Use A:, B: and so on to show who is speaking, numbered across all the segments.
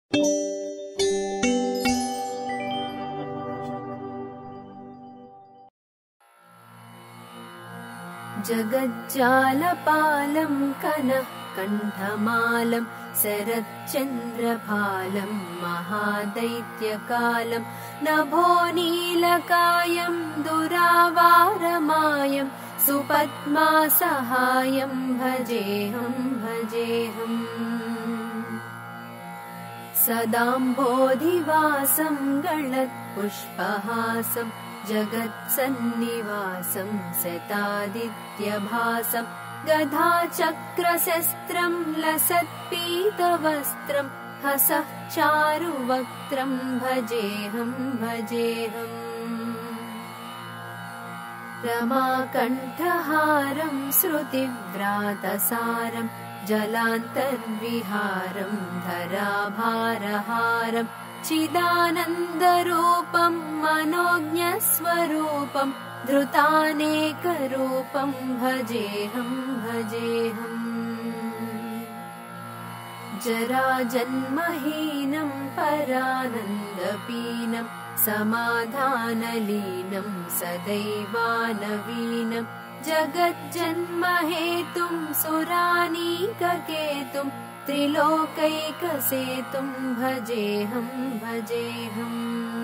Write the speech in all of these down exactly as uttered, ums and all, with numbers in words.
A: जगज्जालपालं कनः कण्ठमालं शरच्चन्द्रभालं महादैत्यकालं नभोनीलकायं दुरावारमायं सुपद्मासहायं भजेऽहं भजेऽहम् सदाम्भोधिवासं गलत्पुष्पहासं जगत्सन्निवासं शतादित्यभासं गदाचक्रशस्त्रं लसत्पीतवस्त्रं हसः चारुवक्त्रं भजेऽहं भजेऽहम् रमाकण्ठहारं श्रुतिव्रातसारं जलान्तर्विहारं धराभारहारं चिदानन्दरूपं मनोज्ञस्वरूपं धृतानेकरूपं भजेऽहं भजेऽहम् जराजन्महीनं परानन्दपीनं समाधानलीनं सदैवानवीनं जगज्जन्महेतुं सुरानीककेतुं त्रिलोकैकसेतुं भजेऽहं भजेऽहम्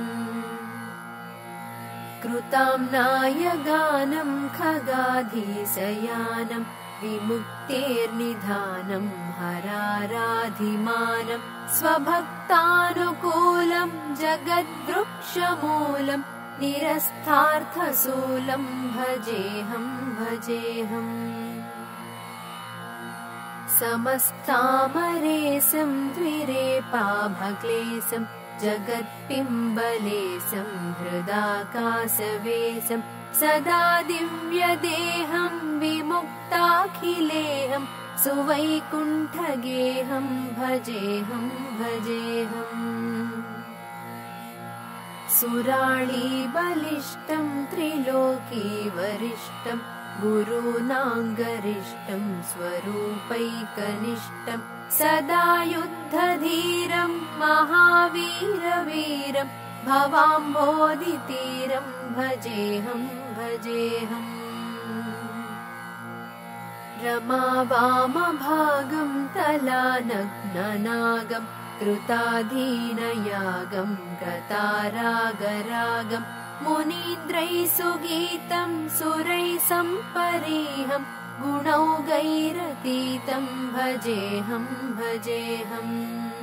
A: कृताम्नायगानं खगाधीशयानं विमुक्तेर्निधानं हराराधिमानं स्वभक्तानुकूलं जगद्वृक्षमूलं निरस्थार्थशूलं भजेऽहं भजेऽहम् समस्तामरेशं द्विरेपाभक्लेशं जगत्पिम्बलेशं हृदाकाशवेशं सदा दिव्यदेहं विमुक्ताखिलेहं सुवैकुण्ठगेहं भजेऽहं भजेऽहम् सुराळीबलिष्ठं त्रिलोकीवरिष्ठं गुरूणाङ्गरिष्ठं स्वरूपैकनिष्ठं सदा युद्धधीरं महावीरवीरं भवाम्भोधितीरं भजेऽहं भजेऽहम् रमावामभागं तलानग्ननागं कृताधीनयागं गतारागरागं मुनीन्द्रैः सुगीतं सुरैः सम्परीहं गुणौघैरतीतं भजेऽहं भजेऽहम्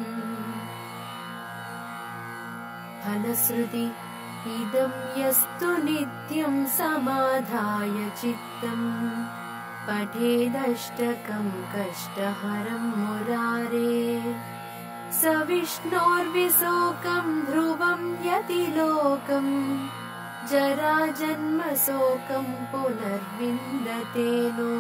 A: फलश्रुति इदं यस्तु नित्यं समाधाय चित्तम् पठेदष्टकं कष्टहरं मुरारे स विष्णोर्विशोकं ध्रुवं यतिलोकं जराजन्मशोकं पुनर्विन्दते नो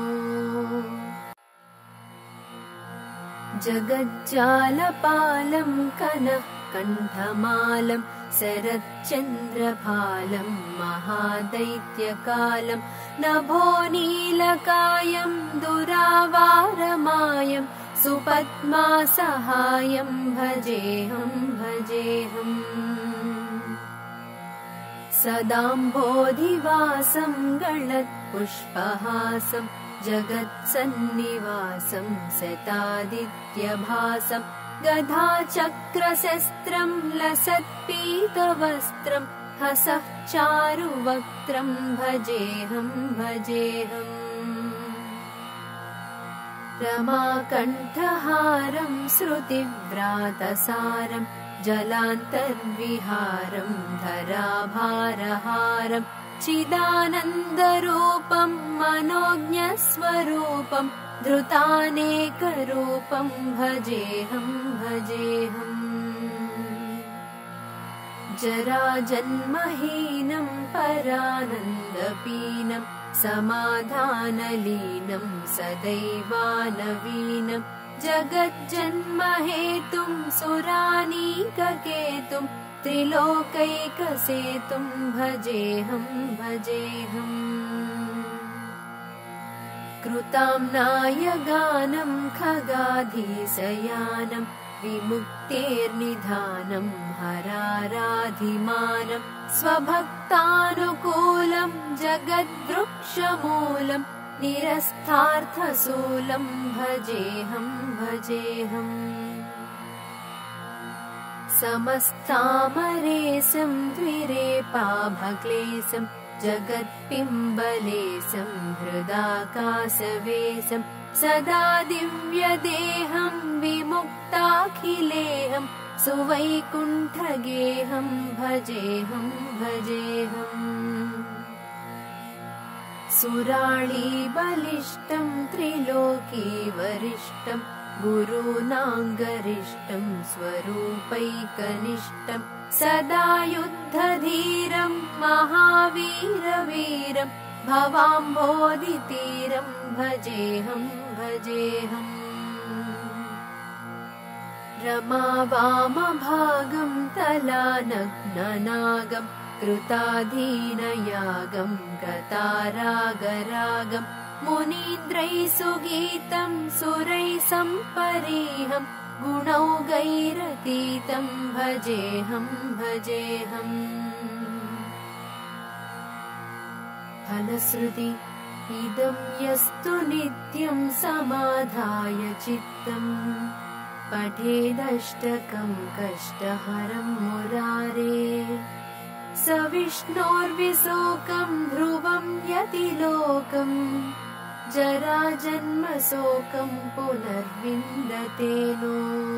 A: जगज्जालपालं कनः कण्ठमालं शरच्चन्द्रभालं महादैत्यकालं नभोनीलकायं दुरावारमायं सुपद्मासहायं भजेऽहं भजेऽहम् सदाम्भोधिवासं गलत्पुष्पहासं जगत्सन्निवासं शतादित्यभासं गदाचक्रशस्त्रं लसत्पीतवस्त्रं हसः चारुवक्त्रं भजेऽहं भजेऽहम् रमाकण्ठहारं श्रुतिव्रातसारं जलान्तर्विहारं धराभारहारं चिदानन्दरूपं मनोज्ञस्वरूपं धृतानेकरूपं भजेऽहं भजेऽहम् जराजन्महीनं परानन्दपीनं समाधानलीनं सदैवानवीनं जगज्जन्महेतुं सुरानीककेतुं त्रिलोकैकसेतुं भजेऽहं भजेऽहम् कृताम्नायगानं खगाधीशयानं विमुक्तेर्निधानं हराराधिमानं स्वभक्तानुकूलं जगद्वृक्षमूलं निरस्थार्थसूलं भजेऽहं भजेऽहम् समस्तामरेशं द्विरेपाभक्लेशं जगत्पिम्बलेशं हृदाकाशवेशं सदा दिव्यदेहं विमुक्ताखिलेहं सुवैकुण्ठगेहं भजेऽहं भजेऽहम् सुराळीबलिष्ठं त्रिलोकीवरिष्ठं गुरूणाङ्गरिष्ठं स्वरूपैकनिष्ठं सदा युद्धधीरं महावीरवीरं भवाम्भोधितीरं भजेऽहं भजेऽहम् रमावामभागं तलानग्ननागं कृताधीनयागं गतारागरागं मुनीन्द्रैः सुगीतं सुरैः सम्परीहं गुणौघैरतीतं भजेऽहं भजेऽहम् फलश्रुति इदं यस्तु नित्यं समाधाय चित्तम् पठेदष्टकं कष्टहरं मुरारे स विष्णोर्विशोकं ध्रुवं यतिलोकं जराजन्मशोकं पुनर्विन्दते नो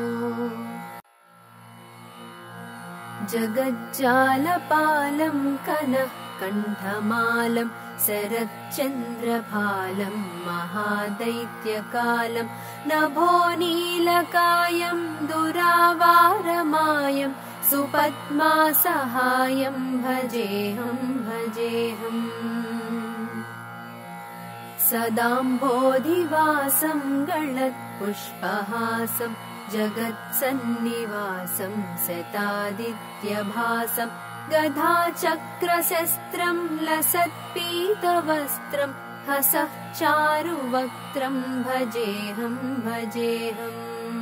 A: जगज्जालपालं कनः कण्ठमालं शरच्चन्द्रभालं महादैत्यकालं नभो नीलकायं दुरावारमायं सुपद्मासहायं भजेऽहं भजेऽहम् सदाम्भोधिवासं गलत्पुष्पहासं जगत्सन्निवासं शतादित्यभासं गदाचक्रशस्त्रं लसत्पीतवस्त्रं हसः चारुवक्त्रं भजेऽहं भजेऽहम्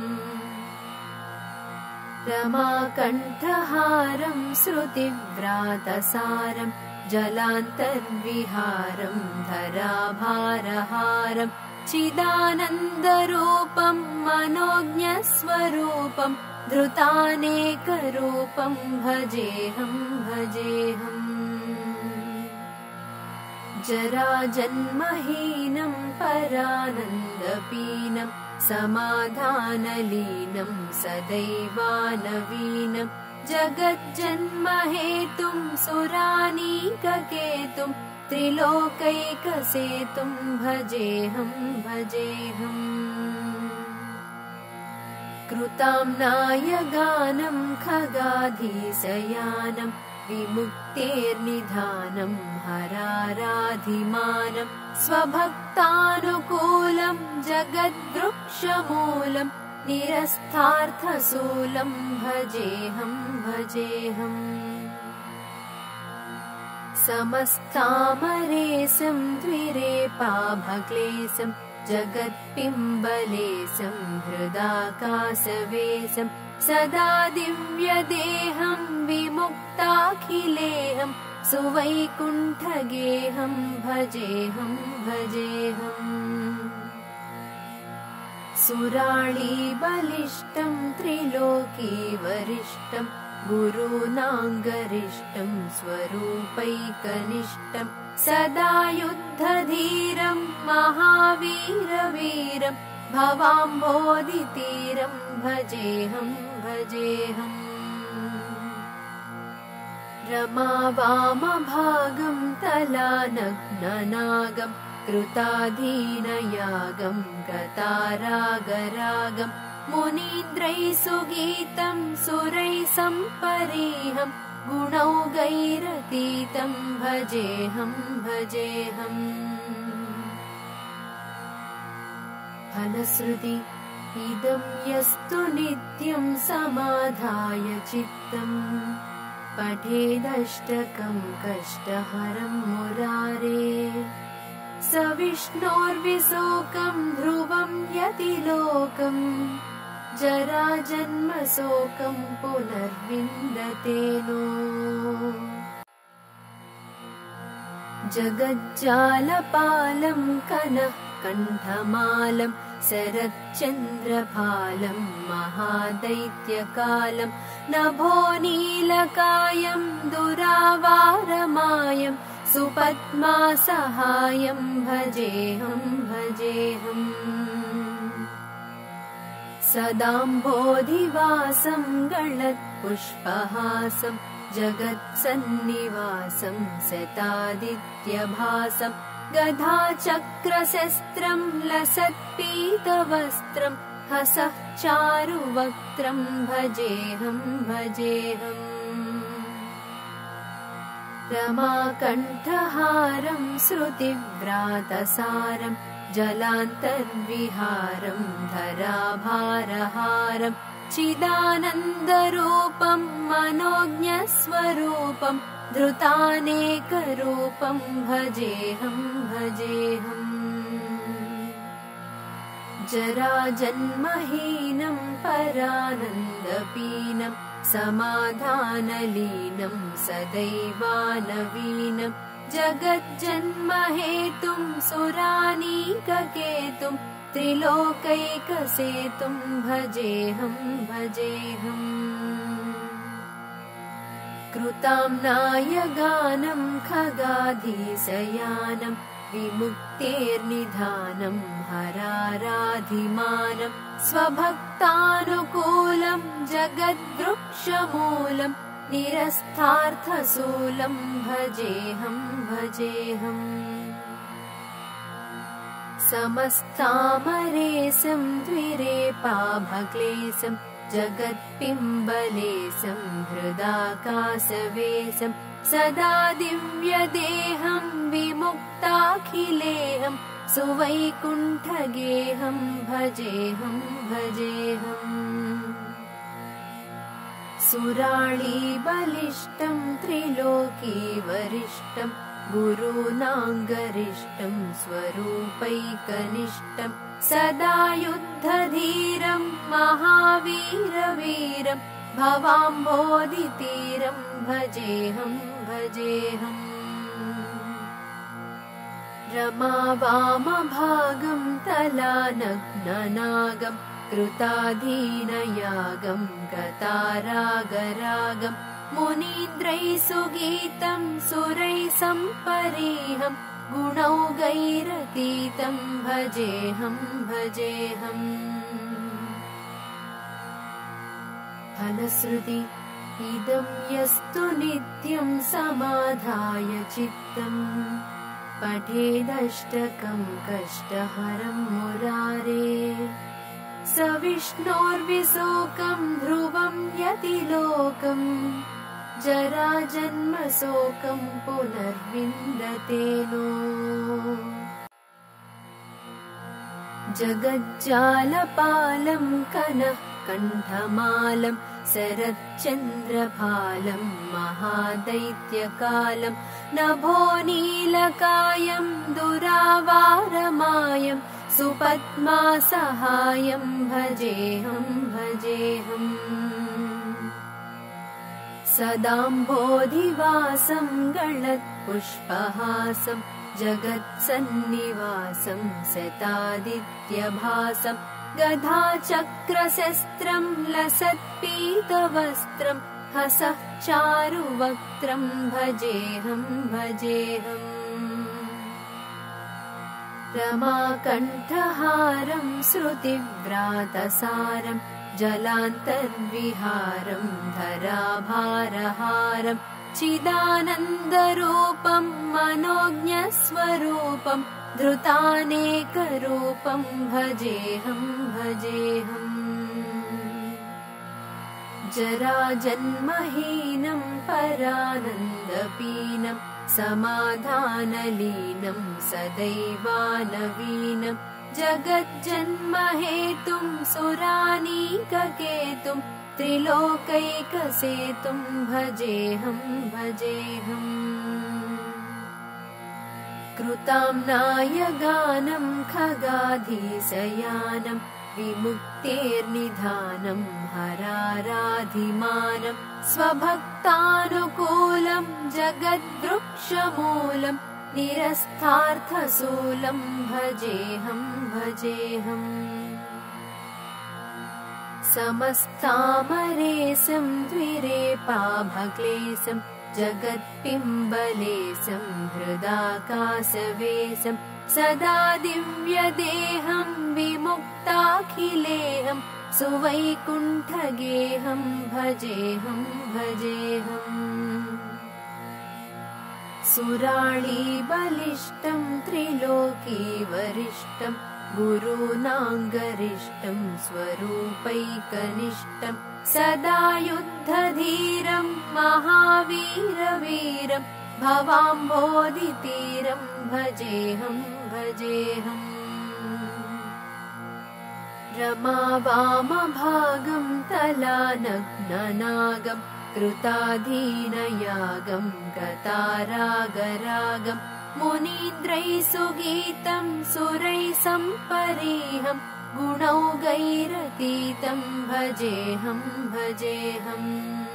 A: रमाकण्ठहारं श्रुतिव्रातसारं जलान्तर्विहारं धराभारहारं चिदानन्दरूपं मनोज्ञस्वरूपं धृतानेकरूपं भजेऽहं भजेऽहम् जराजन्महीनं परानन्दपीनं समाधानलीनं सदैवानवीनं जगज्जन्महेतुं सुरानीककेतुं त्रिलोकैकसेतुं भजेऽहं भजेऽहम् कृताम्नायगानं खगाधीशयानं विमुक्तेर्निधानं हराराधिमानं स्वभक्तानुकूलं जगद्वृक्षमूलं निरस्थार्थसूलं भजेऽहं भजेऽहम् समस्तामरेशं द्विरेपाभक्लेशं जगत्पिम्बलेशं हृदाकाशवेशं सदा दिव्यदेहं विमुक्ताखिलेहं सुवैकुण्ठगेहं भजेऽहं भजेऽहम् सुराळीबलिष्ठं त्रिलोकीवरिष्ठं गुरूणाङ्गरिष्ठं स्वरूपैकनिष्ठं सदा युद्धधीरं महावीरवीरं भवाम्भोधितीरं भजेऽहं भजेऽहम् रमावामभागं तलानग्ननागं कृताधीनयागं गतारागरागं मुनीन्द्रैः सुगीतं सुरैः सम्परीहं गुणौघैरतीतं भजेऽहं भजेऽहम् फलश्रुति इदं यस्तु नित्यं समाधाय चित्तम् पठेदष्टकं कष्टहरं मुरारे स विष्णोर्विशोकं ध्रुवं यतिलोकं जराजन्मशोकं पुनर्विन्दते नो। जगज्जालपालं कनः कण्ठमालं शरच्चन्द्रभालं महादैत्यकालं नभो नीलकायं दुरावारमायं सुपद्मासहायं भजेऽहं भजेऽहम्। सदाम्भोधिवासं गलत्पुष्पहासं जगत्सन्निवासं शतादित्यभासं गदाचक्रशस्त्रं लसत्पीतवस्त्रं हसः चारुवक्त्रं भजेऽहं भजेऽहम्। रमाकण्ठहारं श्रुतिव्रातसारं जलान्तर्विहारं धराभारहारं चिदानन्दरूपं मनोज्ञस्वरूपं धृतानेकरूपं भजेऽहं भजेऽहम्। जराजन्महीनं परानन्दपीनं समाधानलीनं सदैवानवीनं जगज्जन्महेतुं सुरानीककेतुं त्रिलोकैकसेतुं भजेऽहं भजेऽहम्। कृताम्नायगानं खगाधीशयानं विमुक्तेर्निधानं हराराधिमानं स्वभक्तानुकूलं जगद्वृक्षमूलं निरस्थार्थशूलं भजेऽहं भजेऽहम्। समस्तामरेशं द्विरेपाभक्लेशं जगत्पिम्बलेशं हृदाकाशवेशं सदा दिव्यदेहं विमुक्ताखिलेहं सुवैकुण्ठगेहं भजेऽहं भजेऽहम्। सुराळीबलिष्ठं त्रिलोकीवरिष्ठं गुरूणाङ्गरिष्ठं स्वरूपैकनिष्ठं सदा युद्धधीरं महावीरवीरं भवाम्भोधितीरं भजेऽहं भजेऽहम्। रमावामभागं तलानग्ननागं कृताधीनयागं गतारागरागं मुनीन्द्रैः सुगीतं सुरैः सम्परीहं गुणौघैरतीतं भजेऽहं भजेऽहम्। फलश्रुति इदं यस्तु नित्यं समाधाय चित्तम् पठेदष्टकं कष्टहरं मुरारेः स विष्णोर्विशोकं ध्रुवं यतिलोकम् जराजन्मशोकं पुनर्विन्दते नो। जगज्जालपालं कनः कण्ठमालं शरच्चन्द्रभालं महादैत्यकालं नभो नीलकायं दुरावारमायं सुपद्मासहायं भजेऽहं भजेऽहम्। सदाम्भोधिवासं गलत्पुष्पहासं जगत्सन्निवासं शतादित्यभासं गदाचक्रशस्त्रं लसत्पीतवस्त्रं हसः चारुवक्त्रं भजेऽहं भजेऽहम्। रमाकण्ठहारं श्रुतिव्रातसारं जलान्तर्विहारं धराभारहारं चिदानन्दरूपं मनोज्ञस्वरूपं धृतानेकरूपं भजेऽहं भजेऽहम्। जराजन्महीनं परानन्दपीनं समाधानलीनं सदैवानवीनं जगज्जन्महेतुं सुरानीककेतुं त्रिलोकैकसेतुं भजेऽहं भजेऽहम्। कृताम्नायगानं खगाधीशयानं विमुक्तेर्निधानम् हराराधिमानम् स्वभक्तानुकूलम् जगद्वृक्षमूलम् निरस्थार्थसूलम् भजेऽहम् भजेऽहम् समस्तामरेशम् द्विरेपाभक्लेशम् जगत्पिम्बलेशम् हृदाकाशवेशम् सदा दिव्यदेहम् विमुक्ताखिलेहम् सुवैकुण्ठगेहम् भजेऽहम् भजेऽहम् सुराळीबलिष्टम् त्रिलोकीवरिष्टम् गुरूणाङ्गरिष्टम् स्वरूपैकनिष्टम् सदा युद्धधीरम् महावीरवीरम् भवाम्भोधितीरम् भजेऽहम् भजेऽहम् रमावामभागम् तलानग्ननागम् कृताधीनयागम् गतारागरागम् मुनीन्द्रैः सुगीतम् सुरैः सम्परीहम् गुणौघैरतीतम् भजेऽहम् भजेऽहम्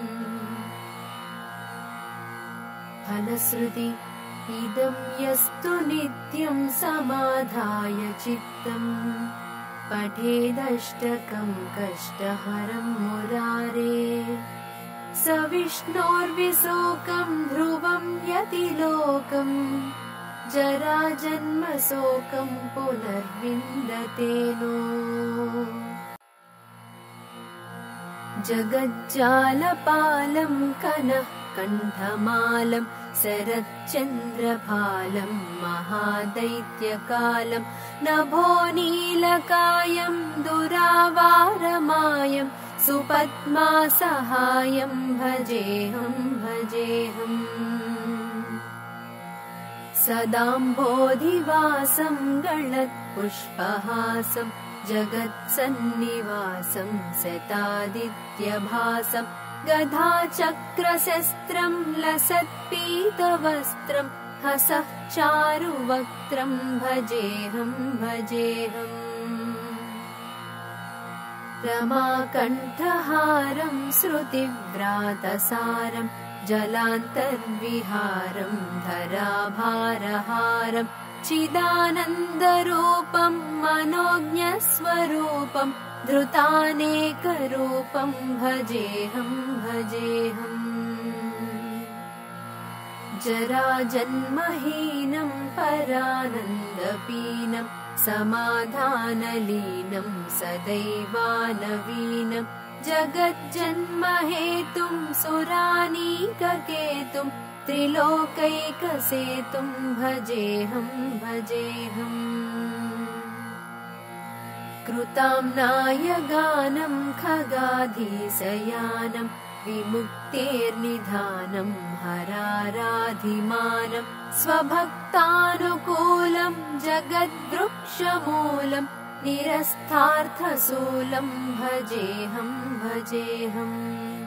A: फलश्रुति इदं यस्तु नित्यं समाधाय चित्तम् पठेदष्टकं कष्टहरं मुरारे स विष्णोर्विशोकं ध्रुवं यतिलोकम् जराजन्मशोकं पुनर्विन्दते नो जगज्जालपालं कनः कण्ठमालं शरच्चन्द्रभालं महादैत्यकालं नभो नीलकायं दुरावारमायं सुपद्मासहायं भजेऽहं भजेऽहम् सदाम्भोधिवासं गलत्पुष्पहासं जगत्सन्निवासं शतादित्यभासं गदाचक्रशस्त्रं लसत्पीतवस्त्रं हसः चारुवक्त्रं भजेऽहं भजेऽहम् रमाकण्ठहारं श्रुतिव्रातसारं जलान्तर्विहारं धराभारहारं चिदानन्दरूपं मनोज्ञस्वरूपं धृतानेकरूपं भजेऽहं भजेऽहम् जराजन्महीनं परानन्दपीनं समाधानलीनं सदैवानवीनं जगज्जन्महेतुं सुरानीककेतुं त्रिलोकैकसेतुं भजेऽहं भजेऽहम् कृताम्नायगानं खगाधीशयानं विमुक्तेर्निधानं हराराधिमानं स्वभक्तानुकूलं जगद्वृक्षमूलं निरस्थार्थसूलं भजेऽहं भजेऽहम्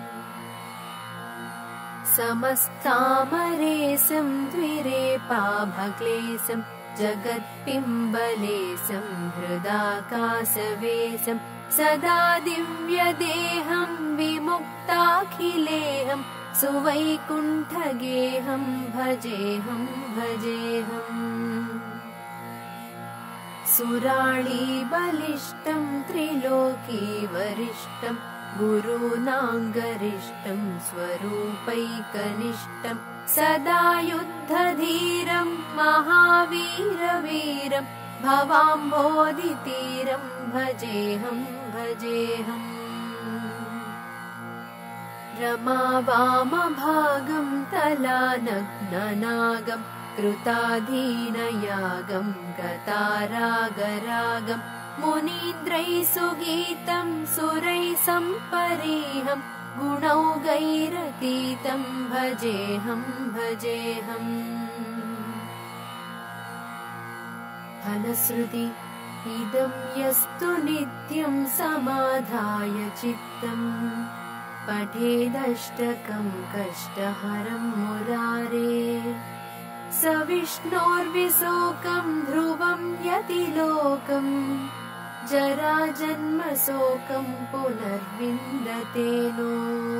A: समस्तामरेशं द्विरेपाभक्लेशं जगत्पिम्बलेशं हृदाकाशवेशं सदा दिव्यदेहं विमुक्ताखिलेहं सुवैकुण्ठगेहं भजेऽहं भजेऽहम् सुराळीबलिष्टं त्रिलोकीवरिष्टं गुरूणाङ्गरिष्टं स्वरूपैकनिष्टं सदा युद्धधीरं महावीरवीरं भवाम्भोधितीरं भजेऽहं भजेऽहम् रमावामभागं तलानग्ननागं कृताधीनयागं गतारागरागं मुनीन्द्रैः सुगीतं सुरैः सम्परीहं गुणौघैरतीतं भजेऽहं भजेऽहम् फलश्रुति इदं यस्तु नित्यं समाधाय चित्तम् पठेदष्टकं कष्टहरं मुरारे स विष्णोर्विशोकं ध्रुवं यतिलोकम् जराजन्मशोकं पुनर्विन्दते नो।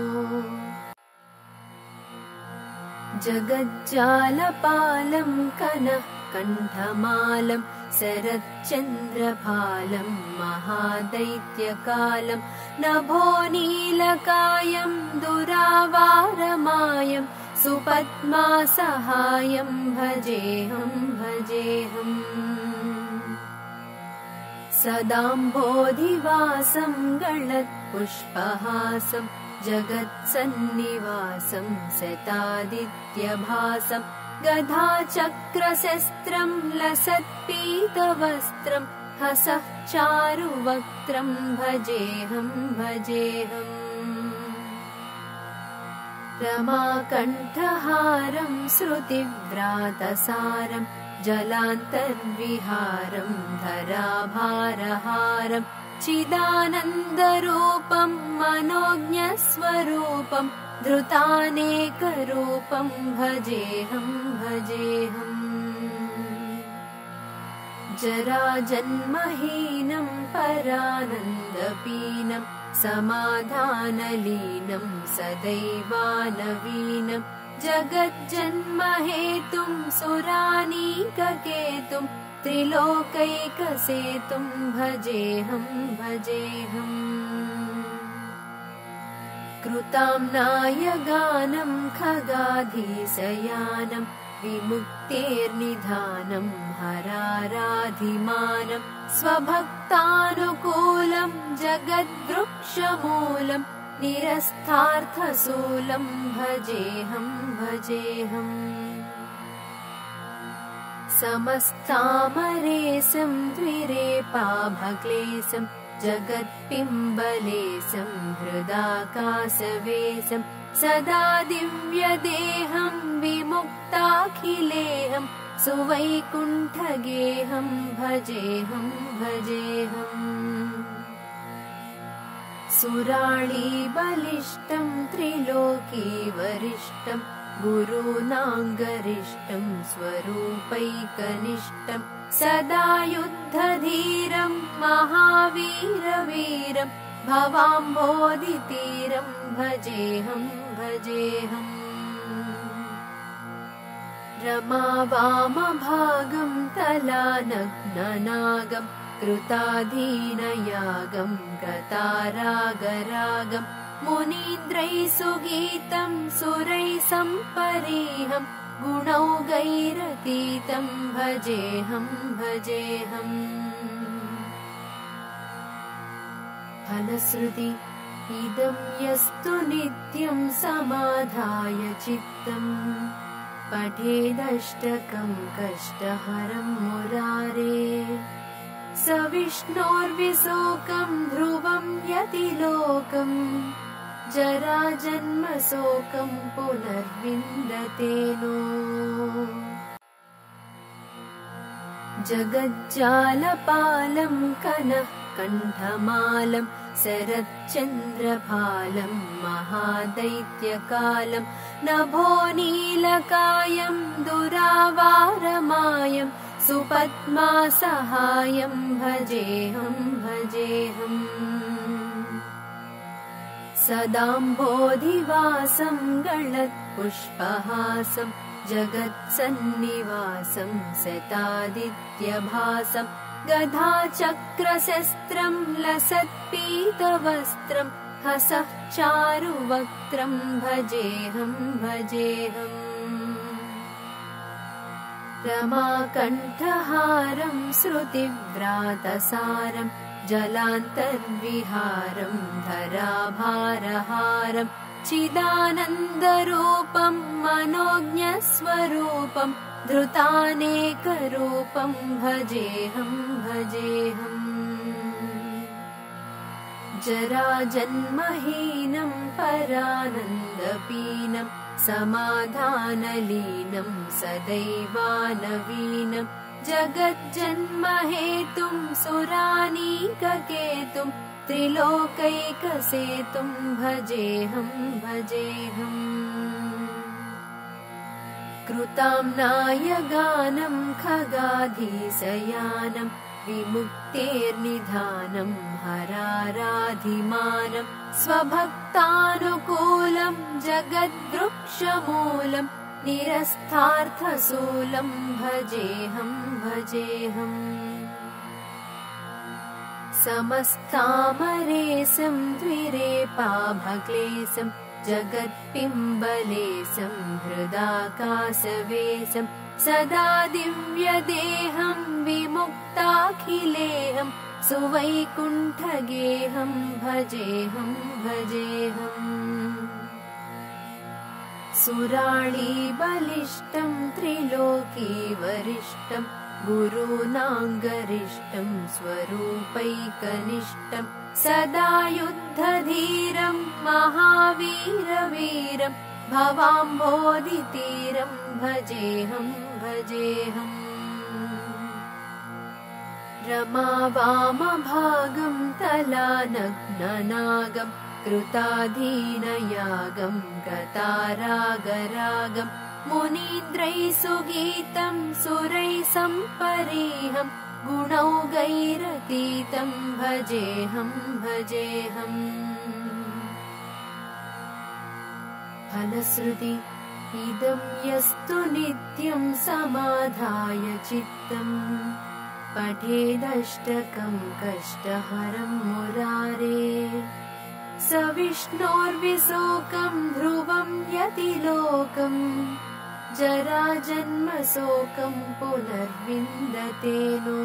A: जगज्जालपालं कनः कण्ठमालं शरच्चन्द्रभालं महादैत्यकालं नभो नीलकायं दुरावारमायं सुपद्मासहायं भजेऽहं भजेऽहम्। सदाम्भोधिवासं गलत्पुष्पहासं जगत्सन्निवासं शतादित्यभासं गदाचक्रशस्त्रं लसत्पीतवस्त्रं हसः चारुवक्त्रं भजेऽहं भजेऽहम्। रमाकण्ठहारं श्रुतिव्रातसारं जलान्तर्विहारं धराभारहारं चिदानन्दरूपं मनोज्ञस्वरूपं धृतानेकरूपं भजेऽहं भजेऽहम्। जराजन्महीनं परानन्दपीनं समाधानलीनं सदैवानवीनं जगज्जन्महेतुं सुरानीककेतुं त्रिलोकैकसेतुं भजेऽहं भजेऽहम्। कृताम्नायगानं खगाधीशयानं विमुक्तेर्निधानं हराराधिमानं स्वभक्तानुकूलं जगद्वृक्षमूलं निरस्थार्थशूलं भजेऽहं भजेऽहम्। समस्तामरेशं द्विरेपाभक्लेशं जगत्पिम्बलेशं हृदाकाशवेशं सदा दिव्यदेहं विमुक्ताखिलेहं सुवैकुण्ठगेहं भजेऽहं भजेऽहम्। सुराळीबलिष्ठं त्रिलोकीवरिष्ठं गुरूणाङ्गरिष्ठं स्वरूपैकनिष्ठं सदा युद्धधीरं महावीरवीरं भवाम्भोधितीरं भजेऽहं भजेऽहम्। रमावामभागं तलानग्ननागं कृताधीनयागं गतारागरागं मुनीन्द्रैः सुगीतं सुरैः सम्परीहं गुणौघैरतीतं भजेऽहं भजेऽहम्। फलश्रुति इदं यस्तु नित्यं समाधाय चित्तम् पठेदष्टकं कष्टहरं मुरारे स विष्णोर्विशोकं ध्रुवं यतिलोकं जराजन्मशोकं पुनर्विन्दते नो। जगज्जालपालं कनः कण्ठमालं शरच्चन्द्रभालं महादैत्यकालं नभो नीलकायं दुरावारमायं सुपद्मासहायं भजेऽहं भजेऽहम्। सदाम्भोधिवासं गलत्पुष्पहासं जगत्सन्निवासं शतादित्यभासं गदाचक्रशस्त्रं लसत्पीतवस्त्रं हसः चारुवक्त्रं भजेऽहं भजेऽहम्। रमाकण्ठहारं श्रुतिव्रातसारं जलान्तर्विहारं धराभारहारं चिदानन्दरूपं मनोज्ञस्वरूपं धृतानेकरूपं भजेऽहं भजेऽहम्। जराजन्महीनं परानन्दपीनं समाधानलीनं सदैवानवीनं जगज्जन्महेतुं सुरानीककेतुं त्रिलोकैकसेतुं भजेऽहं भजेऽहम्। कृताम्नायगानं खगाधीशयानं विमुक्तेर्निधानं हराराधिमानं स्वभक्तानुकूलं जगद्वृक्षमूलं निरस्थार्थशूलं भजेऽहं भजेऽहम् समस्तामरेशं द्विरेपाभक्लेशं जगत्पिम्बलेशं हृदाकाशवेशं सदा दिव्यदेहं विमुक्ताखिलेहं सुवैकुण्ठगेहं भजेऽहं भजेऽहम् सुराळीबलिष्ठं त्रिलोकीवरिष्ठं गुरूणाङ्गरिष्ठं स्वरूपैकनिष्ठं सदा युद्धधीरं महावीरवीरं भवाम्भोधितीरं भजेऽहं भजेऽहम् रमावामभागं तलानग्ननागं कृताधीनयागं गतारागरागं मुनीन्द्रैः सुगीतं सुरैः सम्परीहं गुणौघैरतीतं भजेऽहं भजेऽहम् फलश्रुति इदं यस्तु नित्यं समाधाय चित्तम् पठेदष्टकं कष्टहरं मुरारे स विष्णोर्विशोकं ध्रुवं यतिलोकं जराजन्मशोकं पुनर्विन्दते नो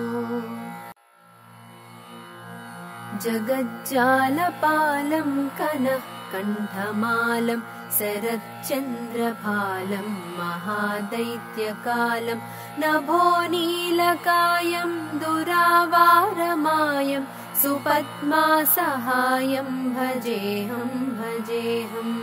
A: जगज्जालपालं कनः कण्ठमालं शरच्चन्द्रभालं महादैत्यकालं नभो नीलकायं दुरावारमायं सुपद्मासहायं भजेऽहं भजेऽहम्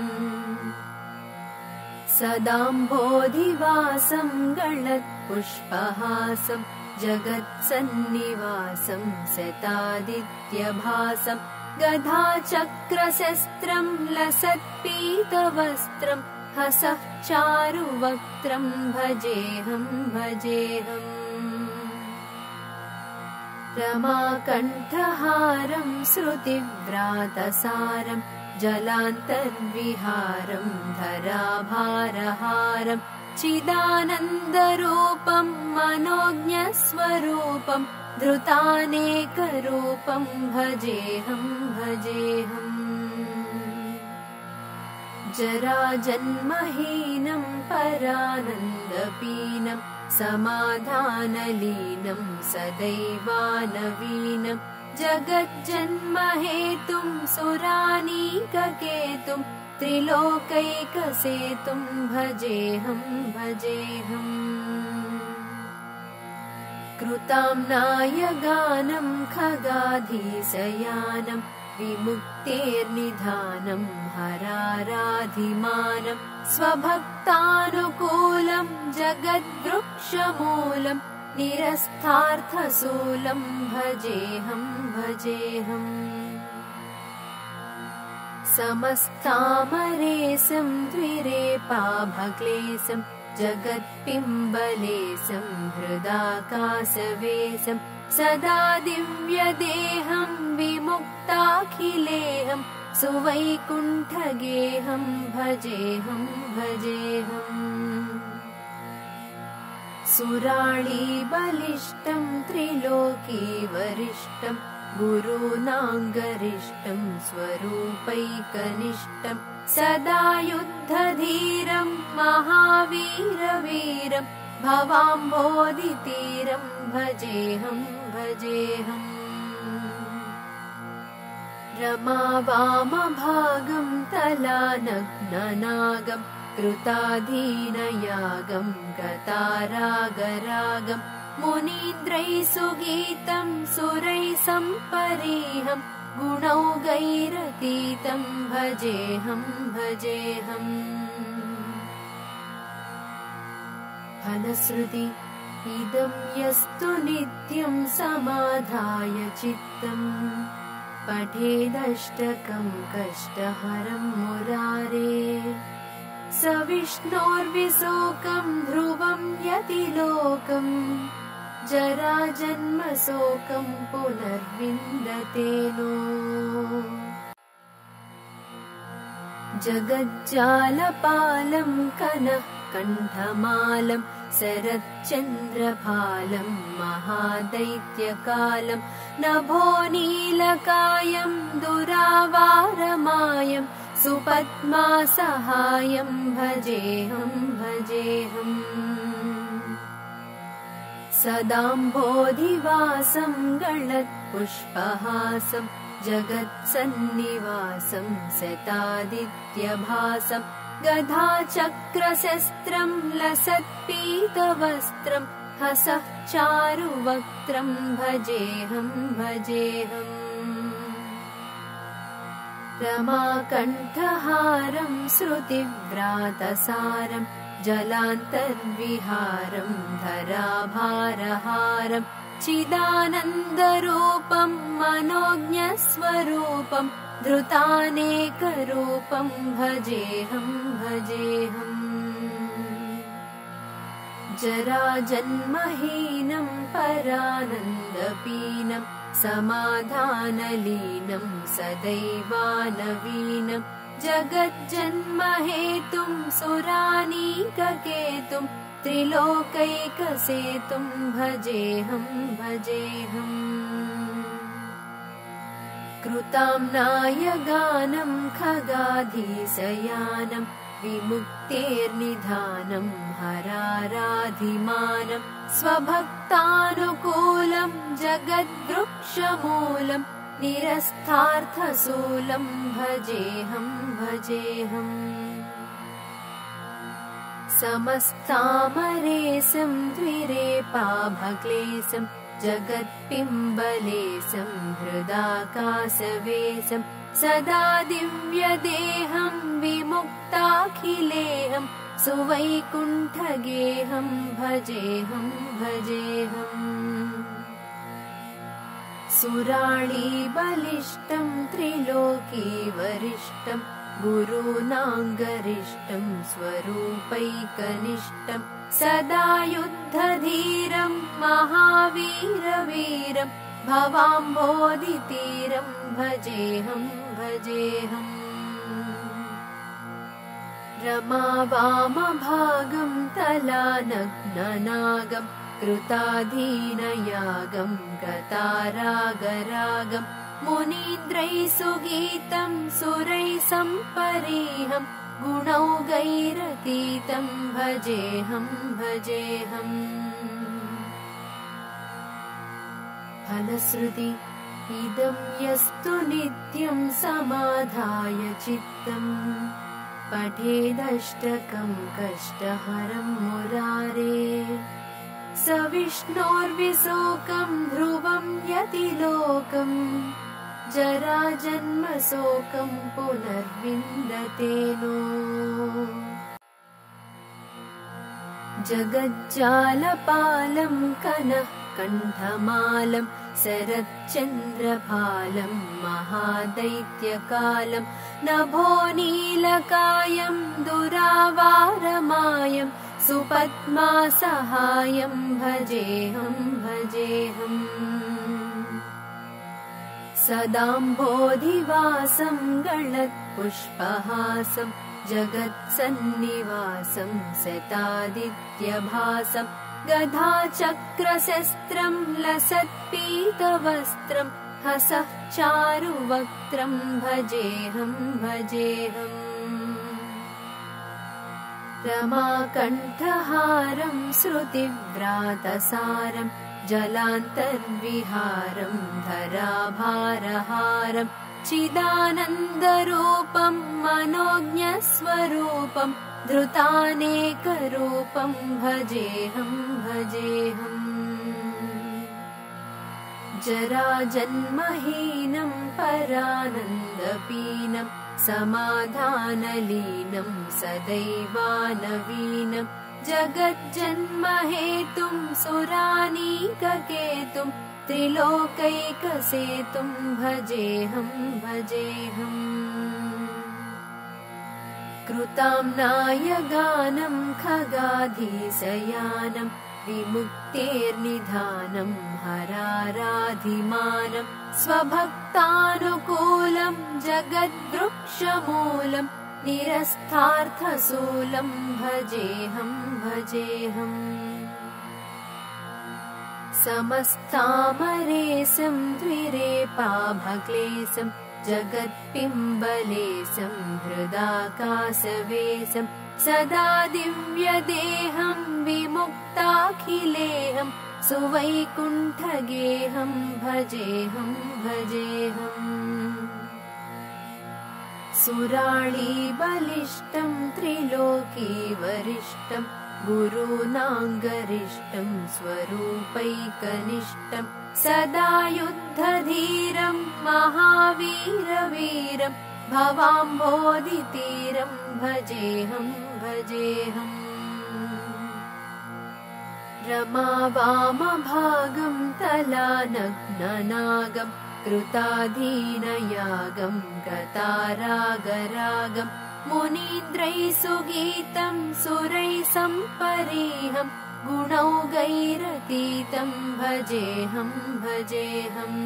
A: सदाम्भोधिवासं गलत्पुष्पहासं जगत्सन्निवासं शतादित्यभासं गदाचक्रशस्त्रं लसत्पीतवस्त्रं हसः चारुवक्त्रं भजेऽहं भजेऽहम् रमाकण्ठहारं श्रुतिव्रातसारं जलान्तर्विहारं धराभारहारं चिदानन्दरूपं मनोज्ञस्वरूपं धृतानेकरूपं भजेऽहं भजेऽहम् जराजन्महीनं परानन्दपीनं समाधानलीनं सदैवानवीनं जगज्जन्महेतुं सुरानीककेतुं त्रिलोकैकसेतुं भजेऽहं भजेऽहम् कृताम्नायगानं खगाधीशयानं विमुक्तेर्निधानं हराराधिमानं स्वभक्तानुकूलं जगद्वृक्षमूलं निरस्थार्थशूलं भजेऽहं भजेऽहम् समस्तामरेशं द्विरेपाभक्लेशं जगत्पिम्बलेशं हृदाकाशवेशं सदा दिव्यदेहं विमुक्ताखिलेहं सुवैकुण्ठगेहं भजेऽहं भजेऽहम् सुराळीबलिष्ठं त्रिलोकीवरिष्ठं गुरूणाङ्गरिष्ठं स्वरूपैकनिष्ठं सदा युद्धधीरं महावीरवीरं भवाम्भोधितीरं भजेऽहं भजेऽहम् रमावामभागं तलानग्ननागं कृताधीनयागं गतारागरागं मुनीन्द्रैः सुगीतं सुरैः सम्परीहं गुणौघैरतीतं भजेऽहं भजेऽहम् फलश्रुति इदं यस्तु नित्यं समाधाय चित्तम् पठेदष्टकं कष्टहरं मुरारे स विष्णोर्विशोकं ध्रुवं यतिलोकं जराजन्म शोकं पुनर्विन्दते नो। जगज्जालपालं कनः कण्ठमालं शरच्चन्द्रभालं महादैत्यकालं नभोनीलकायं दुरावारमायं सुपद्मासहायं भजेऽहं भजेऽहम्। सदाम्भोधिवासं गलत्पुष्पहासं जगत्सन्निवासं शतादित्यभासं गदाचक्रशस्त्रं लसत्पीतवस्त्रं हसः चारुवक्त्रं भजेऽहं भजेऽहम्। रमाकण्ठहारं श्रुतिव्रातसारं जलान्तर्विहारं धराभारहारं चिदानन्दरूपं मनोज्ञस्वरूपं धृतानेकरूपं भजेऽहं भजेऽहम्। जराजन्महीनं परानन्दपीनं समाधानलीनं सदैवानवीनं जगज्जन्महेतुं सुरानीककेतुं त्रिलोकैकसेतुं भजेऽहं भजेऽहम्। कृताम्नायगानं खगाधीशयानं विमुक्तेर्निधानं हराराधिमानं स्वभक्तानुकूलं जगद्वृक्षमूलं निरस्थार्थशूलं भजेऽहं भजेऽहम्। समस्तामरेशं द्विरेपाभक्लेशं जगत्पिम्बलेशं हृदाकाशवेशं सदा दिव्यदेहं विमुक्ताखिलेहं सुवैकुण्ठगेहं भजेऽहं भजेऽहम्। सुराळीबलिष्ठं त्रिलोकीवरिष्ठं गुरूणाङ्गरिष्ठं स्वरूपैकनिष्ठं सदा युद्धधीरं महावीरवीरं भवाम्भोधितीरं भजेऽहं भजेऽहम्। रमावामभागं तलानग्ननागं कृताधीनयागं गतारागरागं मुनीन्द्रैः सुगीतं सुरैः सम्परीहं गुणौघैरतीतं भजेऽहं भजेऽहम्। फलश्रुति इदं यस्तु नित्यं समाधाय चित्तम् पठेदष्टकं कष्टहरं मुरारे स विष्णोर्विशोकं ध्रुवं यतिलोकं जराजन्मशोकं पुनर्विन्दते नो। जगज्जालपालं कनः कण्ठमालं शरच्चन्द्रभालं महादैत्यकालं नभोनीलकायं दुरावारमायं सुपद्मासहायं भजेऽहं भजेऽहम्। सदाम्भोधिवासं गलत्पुष्पहासं जगत्सन्निवासं शतादित्यभासं गदाचक्रशस्त्रं लसत्पीतवस्त्रं हसः चारुवक्त्रं भजेऽहं भजेऽहम्। रमाकण्ठहारं श्रुतिव्रातसारं जलान्तर्विहारं धराभारहारं चिदानन्दरूपं मनोज्ञस्वरूपं धृतानेकरूपं भजेऽहं भजेऽहम्। जराजन्महीनं परानन्दपीनं समाधानलीनं सदैवानवीनं जगज्जन्महेतुं सुरानीककेतुं त्रिलोकैकसेतुं भजेऽहं भजेऽहम्। कृताम्नायगानं खगाधीशयानं विमुक्तेर्निधानं हराराधिमानं स्वभक्तानुकूलं जगद्वृक्षमूलं निरस्थार्थशूलं भजेऽहं भजेऽहम् समस्तामरेशं द्विरेपाभक्लेशं जगत्पिम्बलेशं हृदाकाशवेशं सदा दिव्यदेहं विमुक्ताखिलेहं सुवैकुण्ठगेहं भजेऽहं भजेऽहम् सुराळीबलिष्ठं त्रिलोकीवरिष्ठं गुरूणाङ्गरिष्ठं स्वरूपैकनिष्ठं सदा युद्धधीरं महावीरवीरं भवाम्भोधितीरं भजेऽहं भजेऽहम् रमावामभागं तलानग्ननागं कृताधीनयागं गतारागरागं मुनीन्द्रैः सुगीतं सुरैः सम्परीहं गुणौघैरतीतं भजेऽहं भजेऽहम्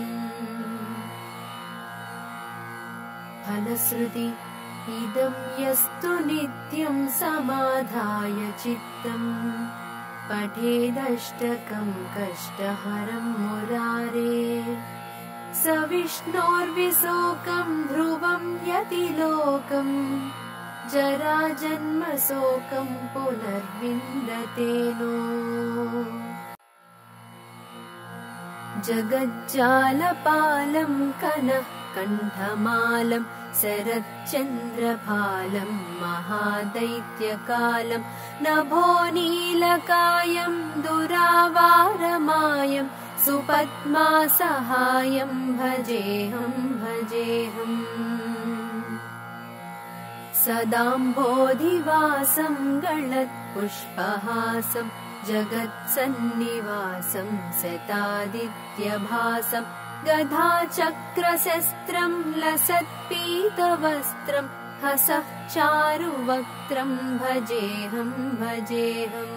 A: फलश्रुति इदं यस्तु नित्यं समाधाय चित्तम् पठेदष्टकं कष्टहरं मुरारे स विष्णोर्विशोकं ध्रुवं यतिलोकं जराजन्मशोकं पुनर्विन्दते नो जगज्जालपालं कनः कण्ठमालं शरच्चन्द्रभालं महादैत्यकालं नभो नीलकायं दुरावारमायं सुपद्मासहायं भजेऽहं भजेऽहम् सदाम्भोधिवासं गलत्पुष्पहासं जगत्सन्निवासं शतादित्यभासं गदाचक्रशस्त्रं लसत्पीतवस्त्रं हसः चारुवक्त्रं भजेऽहं भजेऽहम्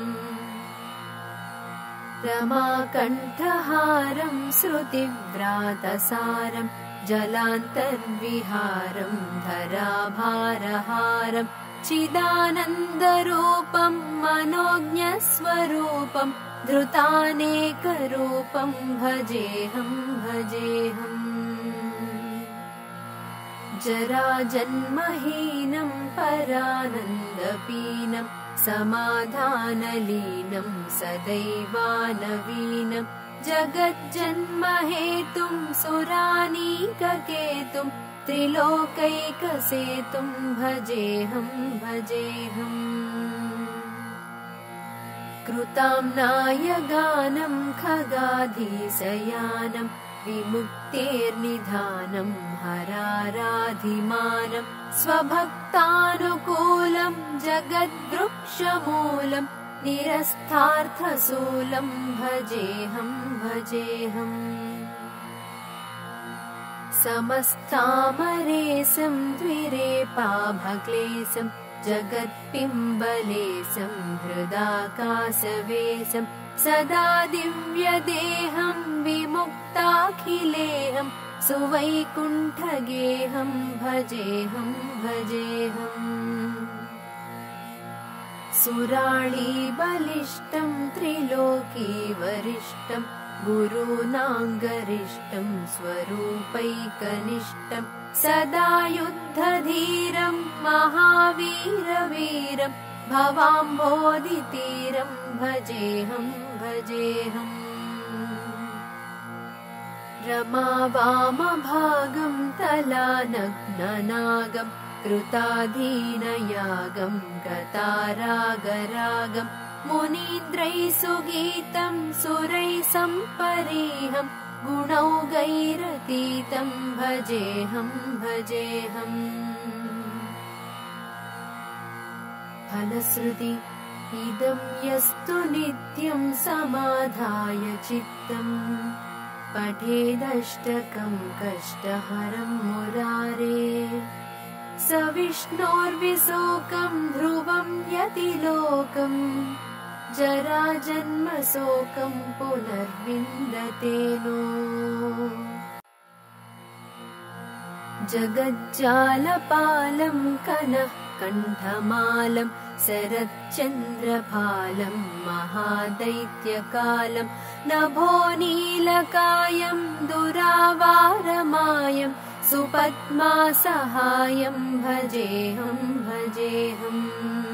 A: रमाकण्ठहारं श्रुतिव्रातसारं जलान्तर्विहारं धराभारहारं चिदानन्दरूपं मनोज्ञस्वरूपं धृतानेकरूपं भजेऽहं भजेऽहम् जराजन्महीनं परानन्दपीनं समाधानलीनं सदैवानवीनं जगज्जन्महेतुं सुरानीककेतुं त्रिलोकैकसेतुं भजेऽहं भजेऽहम् कृताम्नाय गानं खगाधीशयानं विमुक्तेर्निधानं हराराधिमानं स्वभक्तानुकूलं जगद्वृक्षमूलं निरस्थार्थशूलं भजेऽहं भजेऽहम् समस्तामरेशं द्विरेपाभक्लेशं जगत्पिम्बलेशं हृदाकाशवेशं सदा दिव्यदेहं विमुक्ताखिलेहं सुवैकुण्ठगेहं भजेऽहं भजेऽहम् सुराळीबलिष्ठं त्रिलोकीवरिष्ठं गुरूणाङ्गरिष्ठं स्वरूपैकनिष्ठं सदा युद्धधीरं महावीरवीरं भवाम्भोधितीरं भजेऽहं भजेऽहम् रमावामभागं तलानग्ननागं कृताधीनयागं गतारागरागं मुनीन्द्रैः सुगीतं सुरैः सम्परीहं गुणौघैरतीतं भजेऽहं भजेऽहम् फलश्रुति इदं यस्तु नित्यं समाधाय चित्तम् पठेदष्टकं कष्टहरं मुरारे स विष्णोर्विशोकं ध्रुवं यतिलोकं जराजन्म शोकं पुनर्विन्दते नो। जगज्जालपालं कनः कण्ठमालं शरच्चन्द्रभालं महादैत्यकालं नभोनीलकायं दुरावारमायं सुपद्मासहायं भजेऽहं भजेऽहम्।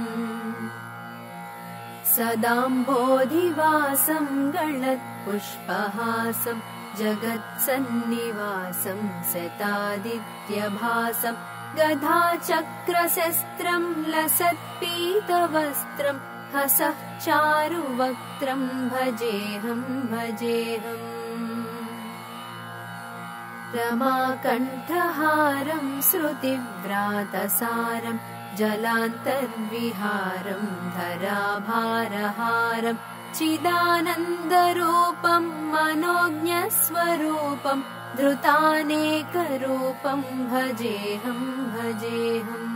A: सदाम्भोधिवासं गलत्पुष्पहासं जगत्सन्निवासं शतादित्यभासं गदाचक्रशस्त्रं लसत्पीतवस्त्रं हसः चारुवक्त्रं भजेऽहं भजेऽहम्। रमाकण्ठहारं श्रुतिव्रातसारं जलान्तर्विहारं धराभारहारं चिदानन्दरूपं मनोज्ञस्वरूपं धृतानेकरूपं भजेऽहं भजेऽहम्।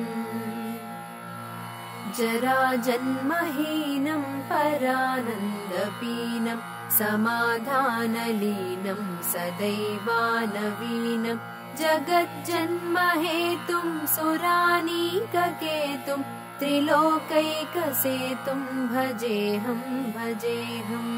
A: जराजन्महीनं परानन्दपीनं समाधानलीनं सदैवानवीनं जगज्जन्महेतुं सुरानीककेतुं त्रिलोकैकसेतुं भजेऽहं भजेऽहम्।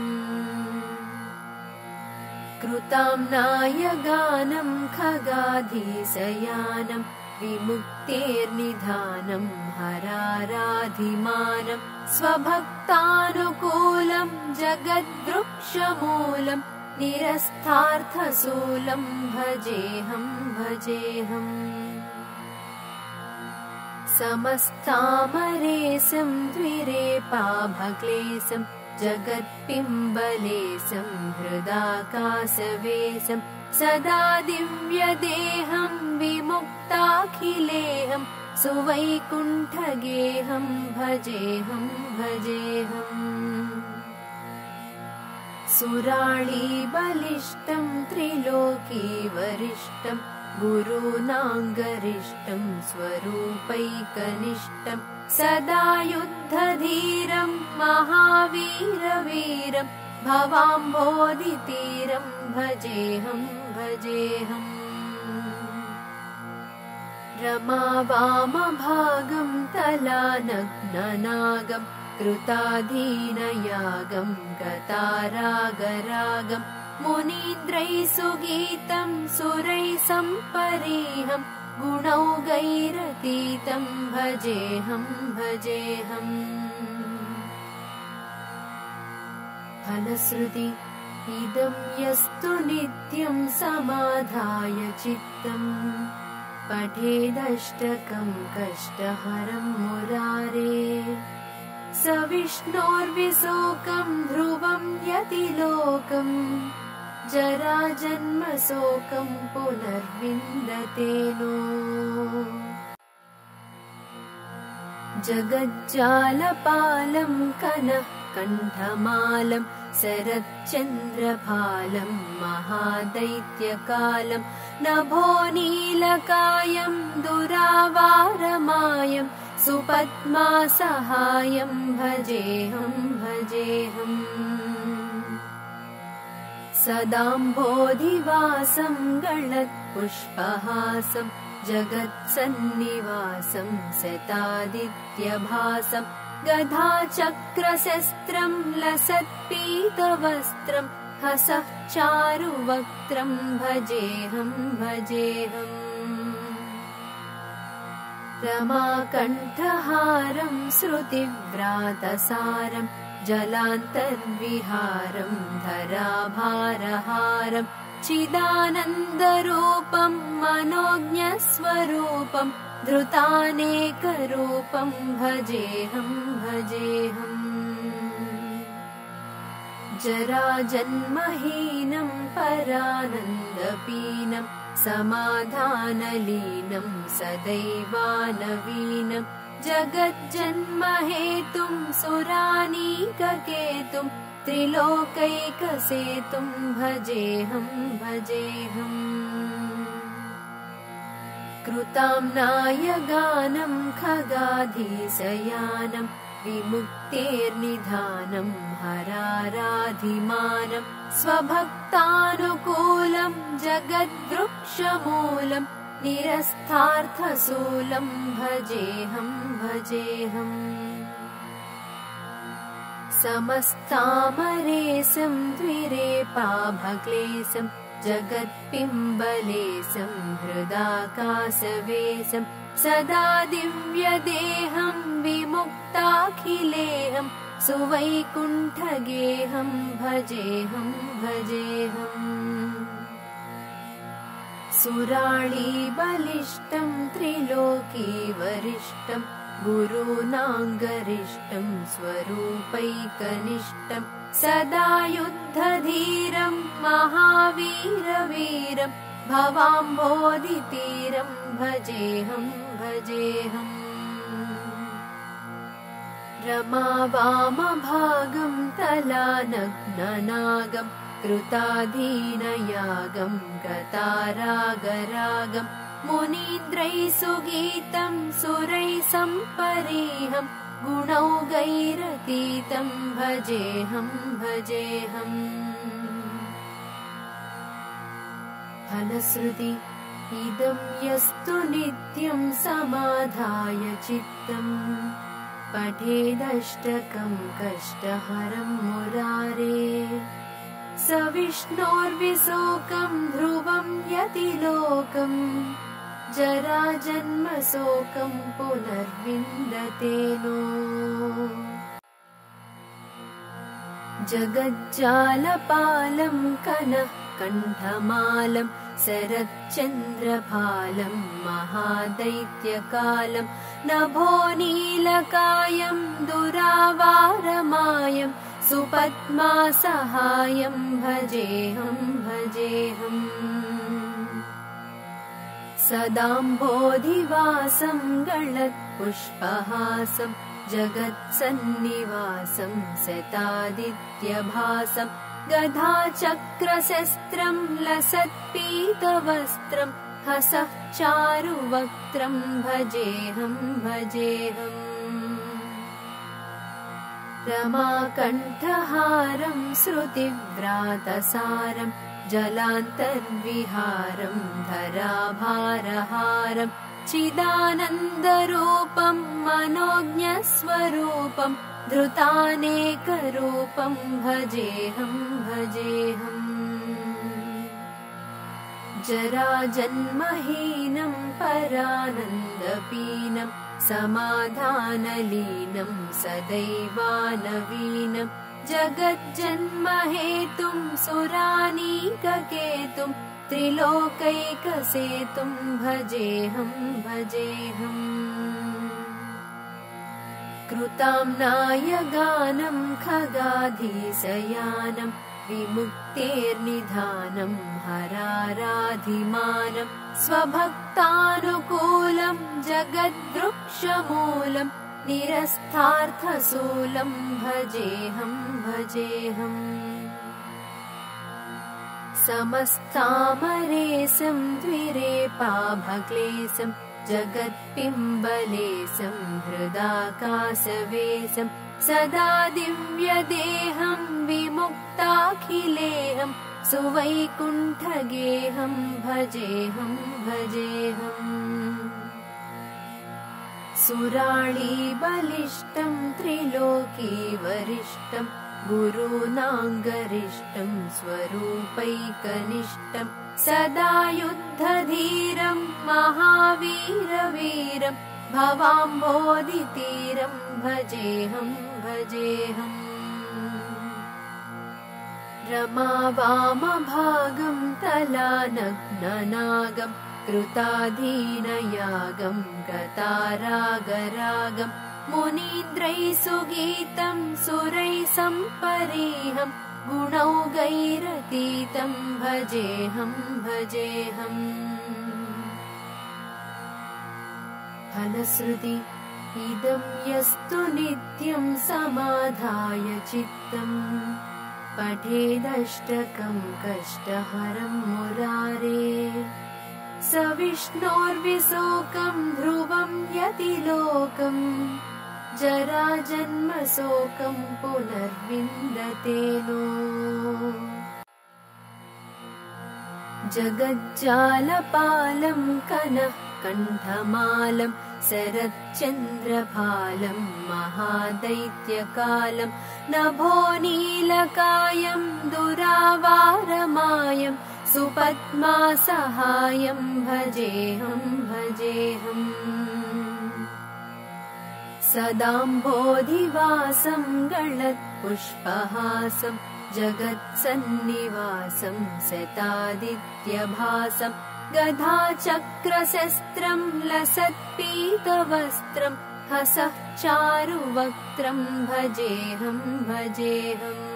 A: कृताम्नायगानं खगाधीशयानं विमुक्तेर्निधानं हराराधिमानं स्वभक्तानुकूलं जगद्वृक्षमूलं निरस्थार्थशूलं भजेऽहं भजेऽहम्। समस्तामरेशं द्विरेपाभक्लेशं जगत्पिम्बलेशं हृदाकाशवेशं सदा दिव्यदेहं विमुक्ताखिलेहं सुवैकुण्ठगेहं भजेऽहं भजेऽहम्। सुराळीबलिष्ठं त्रिलोकीवरिष्ठं गुरूणाङ्गरिष्ठं स्वरूपैकनिष्ठं सदा युद्धधीरं महावीरवीरं भवाम्भोधितीरं भजेऽहं भजेऽहम्। रमावामभागं तलानग्ननागं कृताधीनयागं गतारागरागं मुनीन्द्रैः सुगीतं सुरैः सम्परीहं गुणौघैरतीतं भजेऽहं भजेऽहम्। फलश्रुति इदं यस्तु नित्यं समाधाय चित्तम् पठेदष्टकं कष्टहरं मुरारेः स विष्णोर्विशोकं ध्रुवं यतिलोकं जराजन्मशोकं पुनर्विन्दते नो। जगज्जालपालं कनः कण्ठमालं शरच्चन्द्रभालं महादैत्यकालं नभोनीलकायं दुरावारमायं सुपद्मासहायं भजेऽहं भजेऽहम्। सदाम्भोधिवासं गलत्पुष्पहासं जगत्सन्निवासं शतादित्यभासं गदाचक्रशस्त्रं लसत्पीतवस्त्रं हसः चारुवक्त्रं भजेऽहं भजेऽहम्। रमाकण्ठहारं श्रुतिव्रातसारं जलान्तर्विहारं धराभारहारं चिदानन्दरूपं मनोज्ञस्वरूपं धृतानेकरूपं भजेऽहं भजेऽहम्। जराजन्महीनं परानन्दपीनं समाधानलीनं सदैवानवीनं जगज्जन्महेतुं सुरानीककेतुं त्रिलोकैकसेतुं भजेऽहं भजेऽहम्। कृताम्नायगानं खगाधीशयानं विमुक्तेर्निधानं हराराधिमानं स्वभक्तानुकूलं जगद्वृक्षमूलं निरस्थार्थसूलं भजेऽहं भजेऽहम् समस्तामरेशं द्विरेपाभक्लेशं जगत्पिम्बलेशं हृदाकाशवेशं सदा दिव्यदेहं विमुक्ताखिलेहं सुवैकुण्ठगेहं भजेऽहं भजेऽहम् सुराळीबलिष्ठं त्रिलोकीवरिष्ठं गुरूणाङ्गरिष्ठं स्वरूपैकनिष्ठं सदा युद्धधीरं महावीरवीरं भवाम्भोधितीरं भजेऽहं भजेऽहम् रमावामभागं तलानग्ननागं कृताधीनयागं गतारागरागं मुनीन्द्रैः सुगीतं सुरैः सम्परीहं गुणौघैरतीतं भजेऽहं भजेऽहम् फलश्रुति इदं यस्तु नित्यं समाधाय चित्तम् पठेदष्टकं कष्टहरं मुरारेः स विष्णोर्विशोकं ध्रुवं यतिलोकम् जराजन्मशोकं पुनर्विन्दते नो जगज्जालपालं कनः कण्ठमालं शरच्चन्द्रभालं महादैत्यकालं नभो नीलकायं दुरावारमायं सुपद्मासहायं भजेऽहं भजेऽहम् सदाम्भोधिवासं गलत्पुष्पहासं जगत्सन्निवासं शतादित्यभासं गदाचक्रशस्त्रं लसत्पीतवस्त्रं हसः चारुवक्त्रं भजेऽहं भजेऽहम् रमाकण्ठहारं श्रुतिव्रातसारं जलान्तर्विहारं धराभारहारं चिदानन्दरूपं मनोज्ञस्वरूपं धृतानेकरूपं भजेऽहं भजेऽहम् जराजन्महीनं परानन्दपीनं समाधानलीनं सदैवानवीनं जगज्जन्महेतुं सुरानीककेतुं त्रिलोकैकसेतुं भजेऽहं भजेऽहम् कृताम्नायगानं खगाधीशयानं विमुक्तेर्निधानं हराराधिमानं स्वभक्तानुकूलं जगद्वृक्षमूलं निरस्थार्थसूलं भजेऽहं भजेऽहम् समस्तामरेशं द्विरेपाभक्लेशं जगत्पिम्बलेशं हृदाकाशवेशं सदा दिव्यदेहं विमुक्ताखिलेहं सुवैकुण्ठगेहं भजेऽहं भजेऽहम् सुराळीबलिष्ठं त्रिलोकीवरिष्ठं गुरूणाङ्गरिष्ठं स्वरूपैकनिष्ठं सदा युद्धधीरं महावीरवीरं भवाम्भोधितीरं भजेऽहं भजेऽहम् रमावामभागं तलानग्ननागं कृताधीनयागं गतारागरागं मुनीन्द्रैः सुगीतं सुरैः सम्परीहं गुणौघैरतीतं भजेऽहं भजेऽहम् फलश्रुति इदं यस्तु नित्यं समाधाय चित्तम् पठेदष्टकं कष्टहरं मुरारेः स विष्णोर्विशोकं ध्रुवं यतिलोकम् जराजन्म शोकं पुनर्विन्दते नो। जगज्जालपालं कनः कण्ठमालं शरच्चन्द्रभालं महादैत्यकालं नभोनीलकायं दुरावारमायं सुपद्मासहायं भजेऽहं भजेऽहम्। सदाम्भोधिवासं गलत्पुष्पहासं जगत्सन्निवासं शतादित्यभासं गदाचक्रशस्त्रं लसत्पीतवस्त्रं हसः चारुवक्त्रं भजेऽहं भजेऽहम्।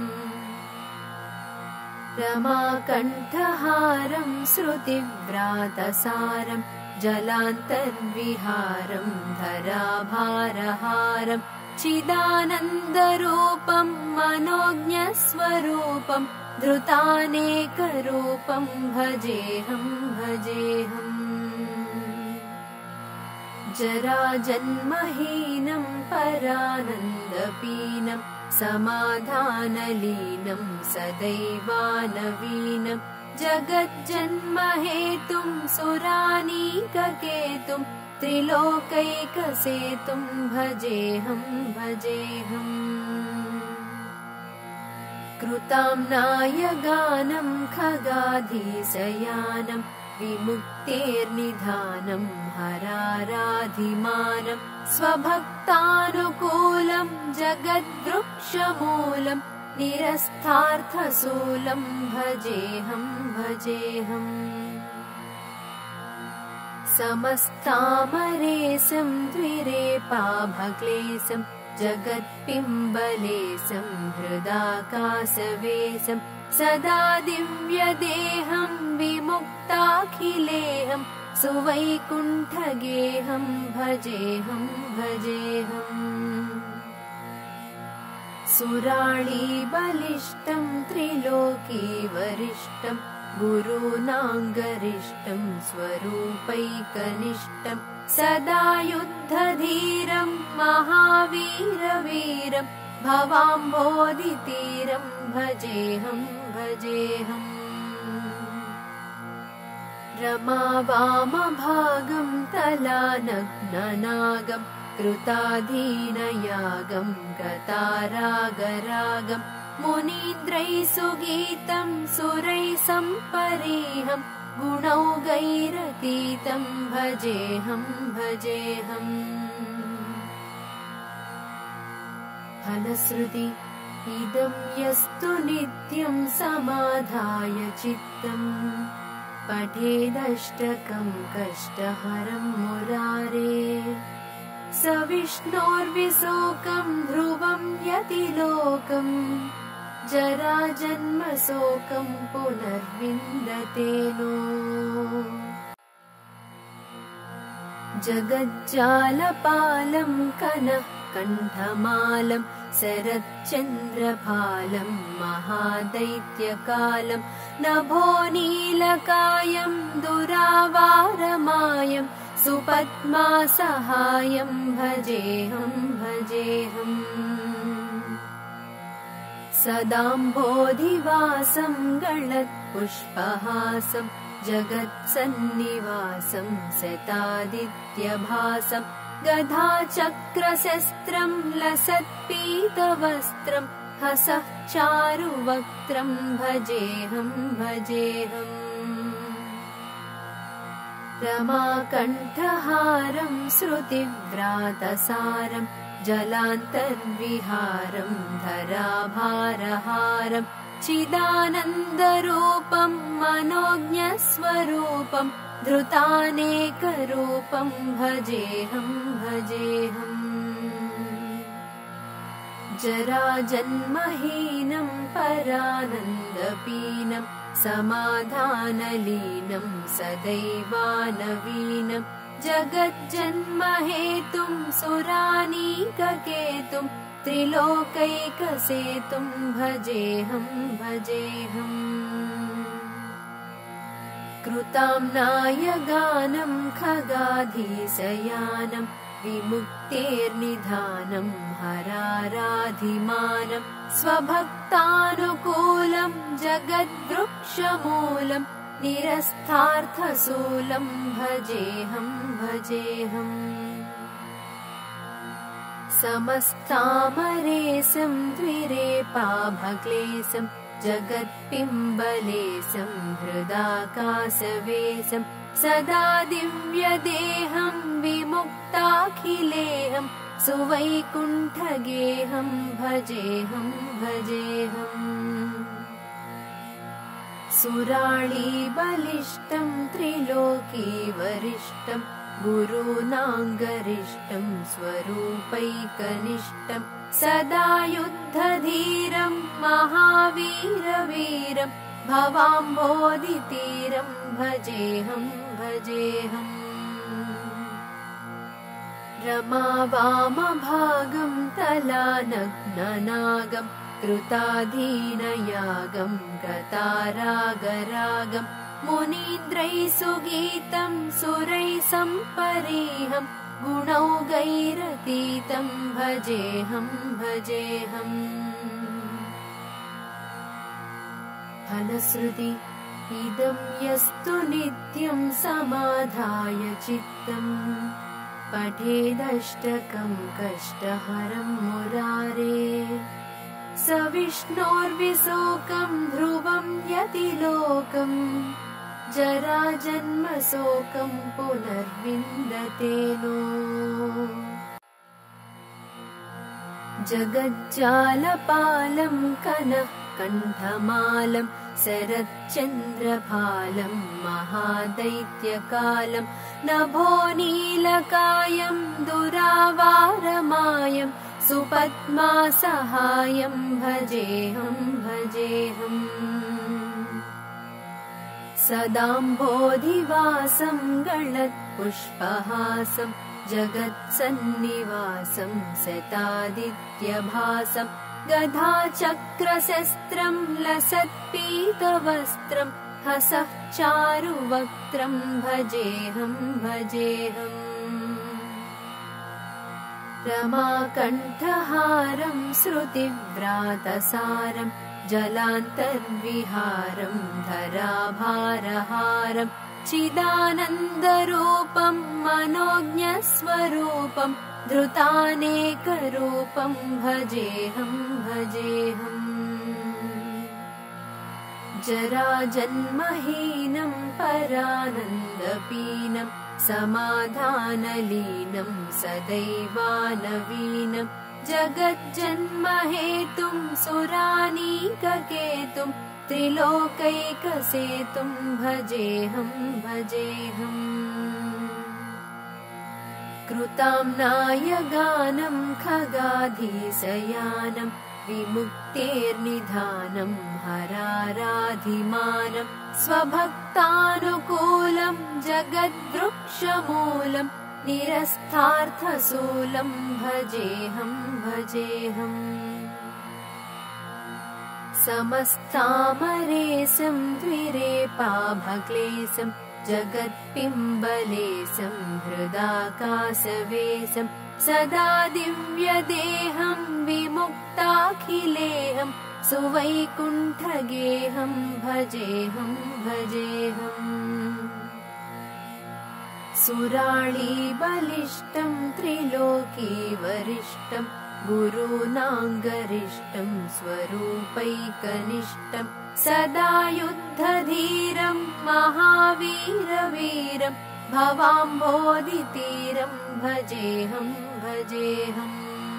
A: रमाकण्ठहारं श्रुतिव्रातसारं जलान्तर्विहारं धराभारहारं चिदानन्दरूपं मनोज्ञस्वरूपं धृतानेकरूपं भजेऽहं भजेऽहम्। जराजन्महीनं परानन्दपीनं समाधानलीनं सदैवानवीनं जगज्जन्महेतुं सुरानीककेतुं त्रिलोकैकसेतुं भजेऽहं भजेऽहम्। कृताम्नायगानं खगाधीशयानं विमुक्तेर्निधानं हराराधिमानं स्वभक्तानुकूलं जगद्वृक्षमूलं निरस्थार्थशूलं भजेऽहं भजेऽहम्। समस्तामरेशं द्विरेपाभक्लेशं जगत्पिम्बलेशं हृदाकाशवेशं सदा दिव्यदेहं विमुक्ताखिलेहं सुवैकुण्ठगेहं भजेऽहं भजेऽहम्। सुराळीबलिष्ठं त्रिलोकीवरिष्ठं गुरूणाङ्गरिष्ठं स्वरूपैकनिष्ठं सदा युद्धधीरं महावीरवीरं भवाम्भोधितीरं भजेऽहं भजेऽहम्। रमावामभागं तलानग्ननागं कृताधीनयागं गतारागरागं मुनीन्द्रैः सुगीतं सुरैः सम्परीहं गुणौघैरतीतं भजेऽहं भजेऽहम्। फलश्रुति इदं यस्तु नित्यं समाधाय चित्तम् पठेदष्टकं कष्टहरं मुरारेः स विष्णोर्विशोकं ध्रुवं यतिलोकम् जराजन्मशोकं पुनर्विन्दते नो। जगज्जालपालं कनः कण्ठमालं शरच्चन्द्रभालं महादैत्यकालं नभोनीलकायं दुरावारमायं सुपद्मासहायं भजेऽहं भजेऽहम्। सदाम्भोधिवासं गलत्पुष्पहासं जगत्सन्निवासं शतादित्यभासं गदाचक्रशस्त्रं लसत्पीतवस्त्रं हसः चारुवक्त्रं भजेऽहं भजेऽहम्। रमाकण्ठहारं श्रुतिव्रातसारं जलान्तर्विहारं धराभारहारं चिदानन्दरूपं मनोज्ञस्वरूपं धृतानेकरूपं भजेऽहं भजेऽहम्। जराजन्महीनं परानन्दपीनं समाधानलीनं सदैवानवीनं जगज्जन्महेतुं सुरानीककेतुं त्रिलोकैकसेतुं भजेऽहं भजेऽहम्। कृताम्नायगानं खगाधीशयानं विमुक्तेर्निधानं हराराधिमानं स्वभक्तानुकूलं जगद्वृक्षमूलं निरस्थार्थसूलं भजेऽहं भजेऽहम् समस्तामरेशं द्विरेपाभक्लेशं जगत्पिम्बलेशं हृदाकाशवेशं सदा दिव्यदेहं विमुक्ताखिलेहं सुवैकुण्ठगेहं भजेऽहं भजेऽहम् सुराळीबलिष्ठं त्रिलोकीवरिष्ठं गुरूणाङ्गरिष्ठं स्वरूपैकनिष्ठं सदा युद्धधीरं महावीरवीरं भवाम्भोधितीरं भजेऽहं भजेऽहम् रमावामभागं तलानग्ननागं कृताधीनयागं गतारागरागं मुनीन्द्रैः सुगीतं सुरैः सम्परीहं गुणौघैरतीतं भजेऽहं भजेऽहम् फलश्रुति इदं यस्तु नित्यं समाधाय चित्तम् पठेदष्टकं कष्टहरं मुरारे स विष्णोर्विशोकं ध्रुवं यतिलोकं जराजन्मशोकं पुनर्विन्दते नो जगज्जालपालं कनः कण्ठमालं शरच्चन्द्रभालं महादैत्यकालं नभो नीलकायं दुरावारमायं सुपद्मासहायं भजेऽहं भजेऽहम् सदाम्भोधिवासं गलत्पुष्पहासं जगत्सन्निवासं शतादित्यभासं गदाचक्रशस्त्रं लसत्पीतवस्त्रं हसः चारुवक्त्रं भजेऽहं भजेऽहम् रमाकण्ठहारं श्रुतिव्रातसारं जलान्तर्विहारं धराभारहारं चिदानन्दरूपं मनोज्ञस्वरूपं धृतानेकरूपं भजेऽहं भजेऽहम् जराजन्महीनं परानन्दपीनं समाधानलीनं सदैवानवीनं जगज्जन्महेतुं सुरानीककेतुं त्रिलोकैकसेतुं भजेऽहं भजेऽहम् कृताम्नायगानं खगाधीशयानं विमुक्तेर्निधानं हराराधिमानं स्वभक्तानुकूलं जगद्वृक्षमूलं निरस्थार्थसूलं भजेऽहं भजेऽहम् समस्तामरेशं द्विरेपाभक्लेशं जगत्पिम्बलेशं हृदाकाशवेशं सदा दिव्यदेहं विमुक्ताखिलेहं सुवैकुण्ठगेहं भजेऽहं भजेऽहम् सुराळीबलिष्ठं त्रिलोकीवरिष्ठं गुरूणाङ्गरिष्ठं स्वरूपैकनिष्ठं सदा युद्धधीरं महावीरवीरं भवाम्भोधितीरं भजेऽहं भजेऽहम्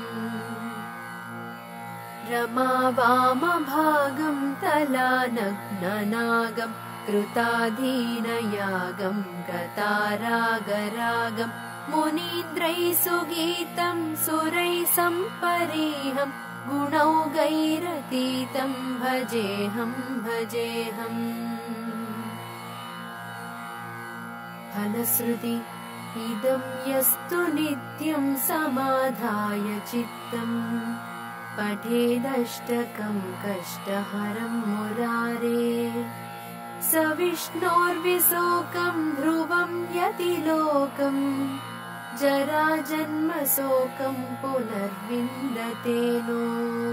A: रमावामभागं तलानग्ननागं कृताधीनयागं गतारागरागं मुनीन्द्रैः सुगीतं सुरैः सम्परीहं गुणौघैरतीतं भजेऽहं भजेऽहम् फलश्रुति इदं यस्तु नित्यं समाधाय चित्तम् पठेदष्टकं कष्टहरं मुरारे स विष्णोर्विशोकं ध्रुवं यतिलोकं जराजन्मशोकं पुनर्विन्दते नो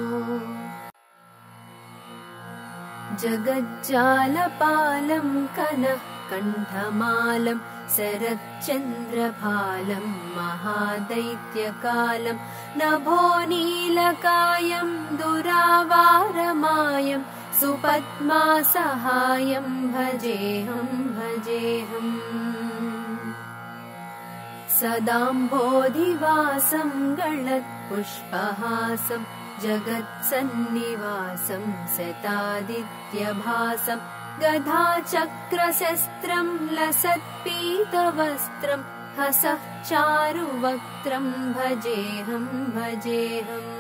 A: जगज्जालपालं कनः कण्ठमालं शरच्चन्द्रभालं महादैत्यकालं नभो नीलकायं दुरावारमायं सुपद्मासहायं भजेऽहं भजेऽहम् सदाम्भोधिवासं गलत्पुष्पहासं जगत्सन्निवासं शतादित्यभासं गदाचक्रशस्त्रं लसत्पीतवस्त्रं हसः चारुवक्त्रं भजेऽहं भजेऽहम्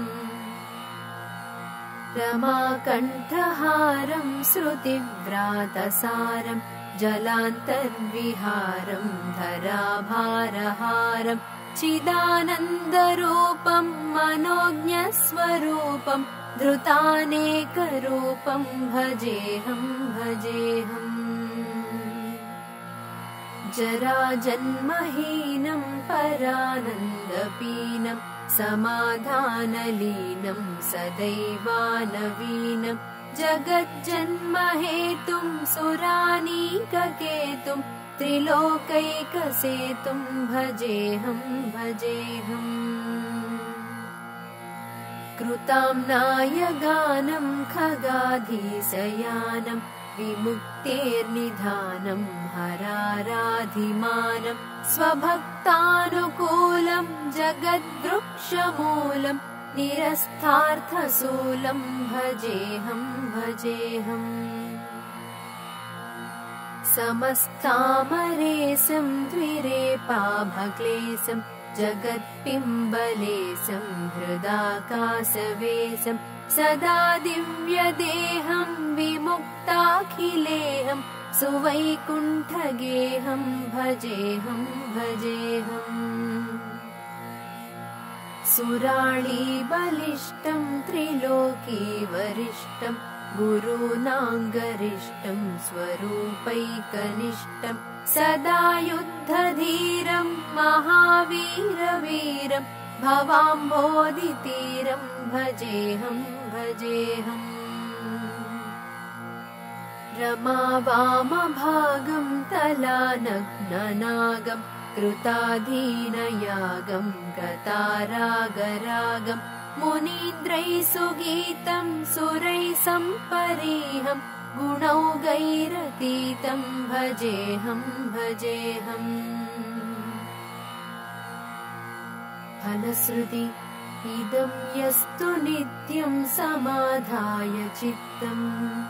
A: रमाकण्ठहारं श्रुतिव्रातसारं जलान्तर्विहारं धराभारहारं चिदानन्दरूपं मनोज्ञस्वरूपं धृतानेकरूपं भजेऽहं भजेऽहम् जराजन्महीनं परानन्दपीनं समाधानलीनं सदैवानवीनं जगज्जन्महेतुं सुरानीककेतुं त्रिलोकैकसेतुं भजेऽहं भजेऽहम् कृताम्नायगानं खगाधीशयानं विमुक्तेर्निधानं हराराधिमानं स्वभक्तानुकूलं जगद्वृक्षमूलं निरस्थार्थशूलं भजेऽहं भजेऽहम् समस्तामरेशं द्विरेपाभक्लेशं जगत्पिम्बलेशं हृदाकाशवेशं सदा दिव्यदेहं विमुक्ताखिलेहं सुवैकुण्ठगेहं भजेऽहं भजेऽहम् सुराळीबलिष्ठं त्रिलोकीवरिष्ठं गुरूणाङ्गरिष्ठं स्वरूपैकनिष्ठं सदा युद्धधीरं महावीरवीरं भवाम्भोधितीरं भजेऽहं भजेऽहम् रमावामभागं तलानग्ननागं कृताधीनयागं गतारागरागं मुनीन्द्रैः सुगीतं सुरैः सम्परीहं गुणौघैरतीतं भजेऽहं भजेऽहम् फलश्रुति इदं यस्तु नित्यं समाधाय चित्तम्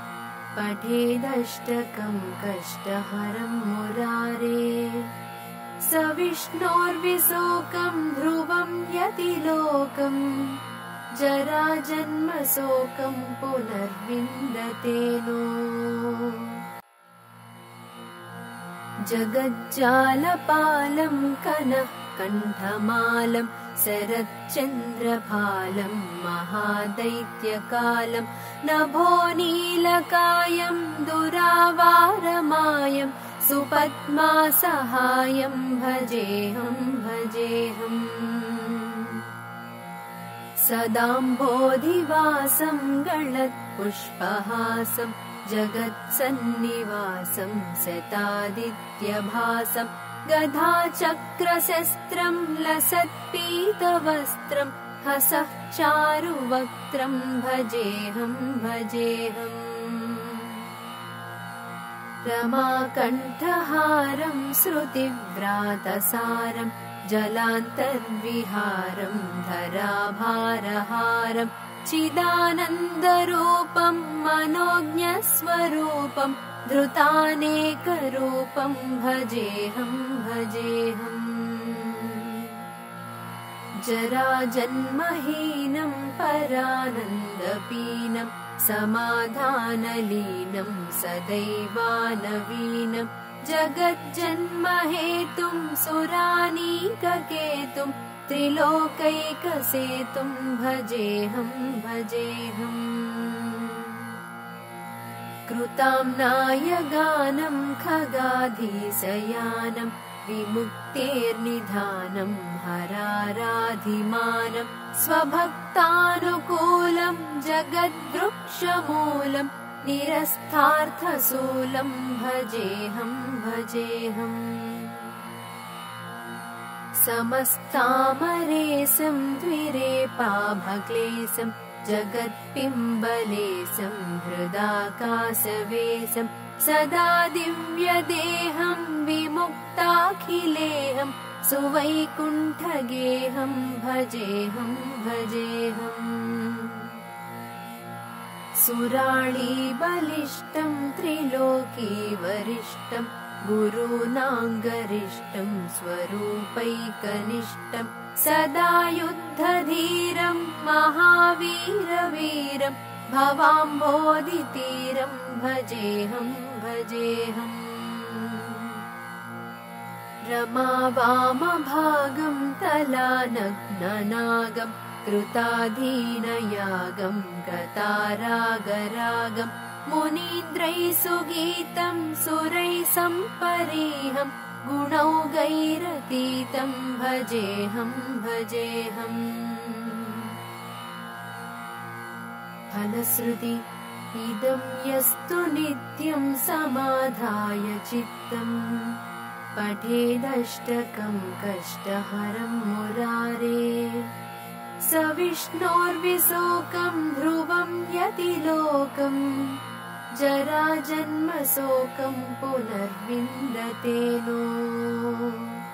A: पठेदष्टकं कष्टहरं मुरारेः स विष्णोर्विशोकं ध्रुवं यतिलोकम् जराजन्मशोकं पुनर्विन्दते नो जगज्जालपालं कनः कण्ठमालं शरच्चन्द्रभालं महादैत्यकालं नभो नीलकायं दुरावारमायं सुपद्मासहायं भजेऽहं भजेऽहम् सदाम्भोधिवासं गलत्पुष्पहासं जगत्सन्निवासं शतादित्यभासं गदाचक्रशस्त्रं लसत्पीतवस्त्रं हसः चारुवक्त्रं भजेऽहं भजेऽहम् रमाकण्ठहारं श्रुतिव्रातसारं जलान्तर्विहारं धराभारहारं चिदानन्दरूपं मनोज्ञस्वरूपं धृतानेकरूपं भजेऽहं भजेऽहम् जराजन्महीनं परानन्दपीनं समाधानलीनं सदैवानवीनं जगज्जन्महेतुं सुरानीककेतुं त्रिलोकैकसेतुं भजेऽहं भजेऽहम् कृताम्नायगानं खगाधीशयानं विमुक्तेर्निधानं हराराधिमानं स्वभक्तानुकूलं जगद्वृक्षमूलं निरस्थार्थसूलं भजेऽहं भजेऽहम् समस्तामरेशं द्विरेपाभक्लेशं जगत्पिम्बलेशं हृदाकाशवेशं सदा दिव्यदेहं विमुक्ताखिलेहं सुवैकुण्ठगेहं भजेऽहं भजेऽहम् सुराळीबलिष्ठं त्रिलोकीवरिष्ठं गुरूणाङ्गरिष्ठं स्वरूपैकनिष्ठं सदा युद्धधीरं महावीरवीरं भवाम्भोधितीरं भजेऽहं भजेऽहम् रमावामभागं तलानग्ननागं कृताधीनयागं गतारागरागं मुनीन्द्रैः सुगीतं सुरैः सम्परीहं गुणौघैरतीतं भजेऽहं भजेऽहम् फलश्रुति इदं यस्तु नित्यं समाधाय चित्तम् पठेदष्टकं कष्टहरं मुरारे स विष्णोर्विशोकं ध्रुवं यतिलोकम् जराजन्मशोकं पुनर्विन्दते नो।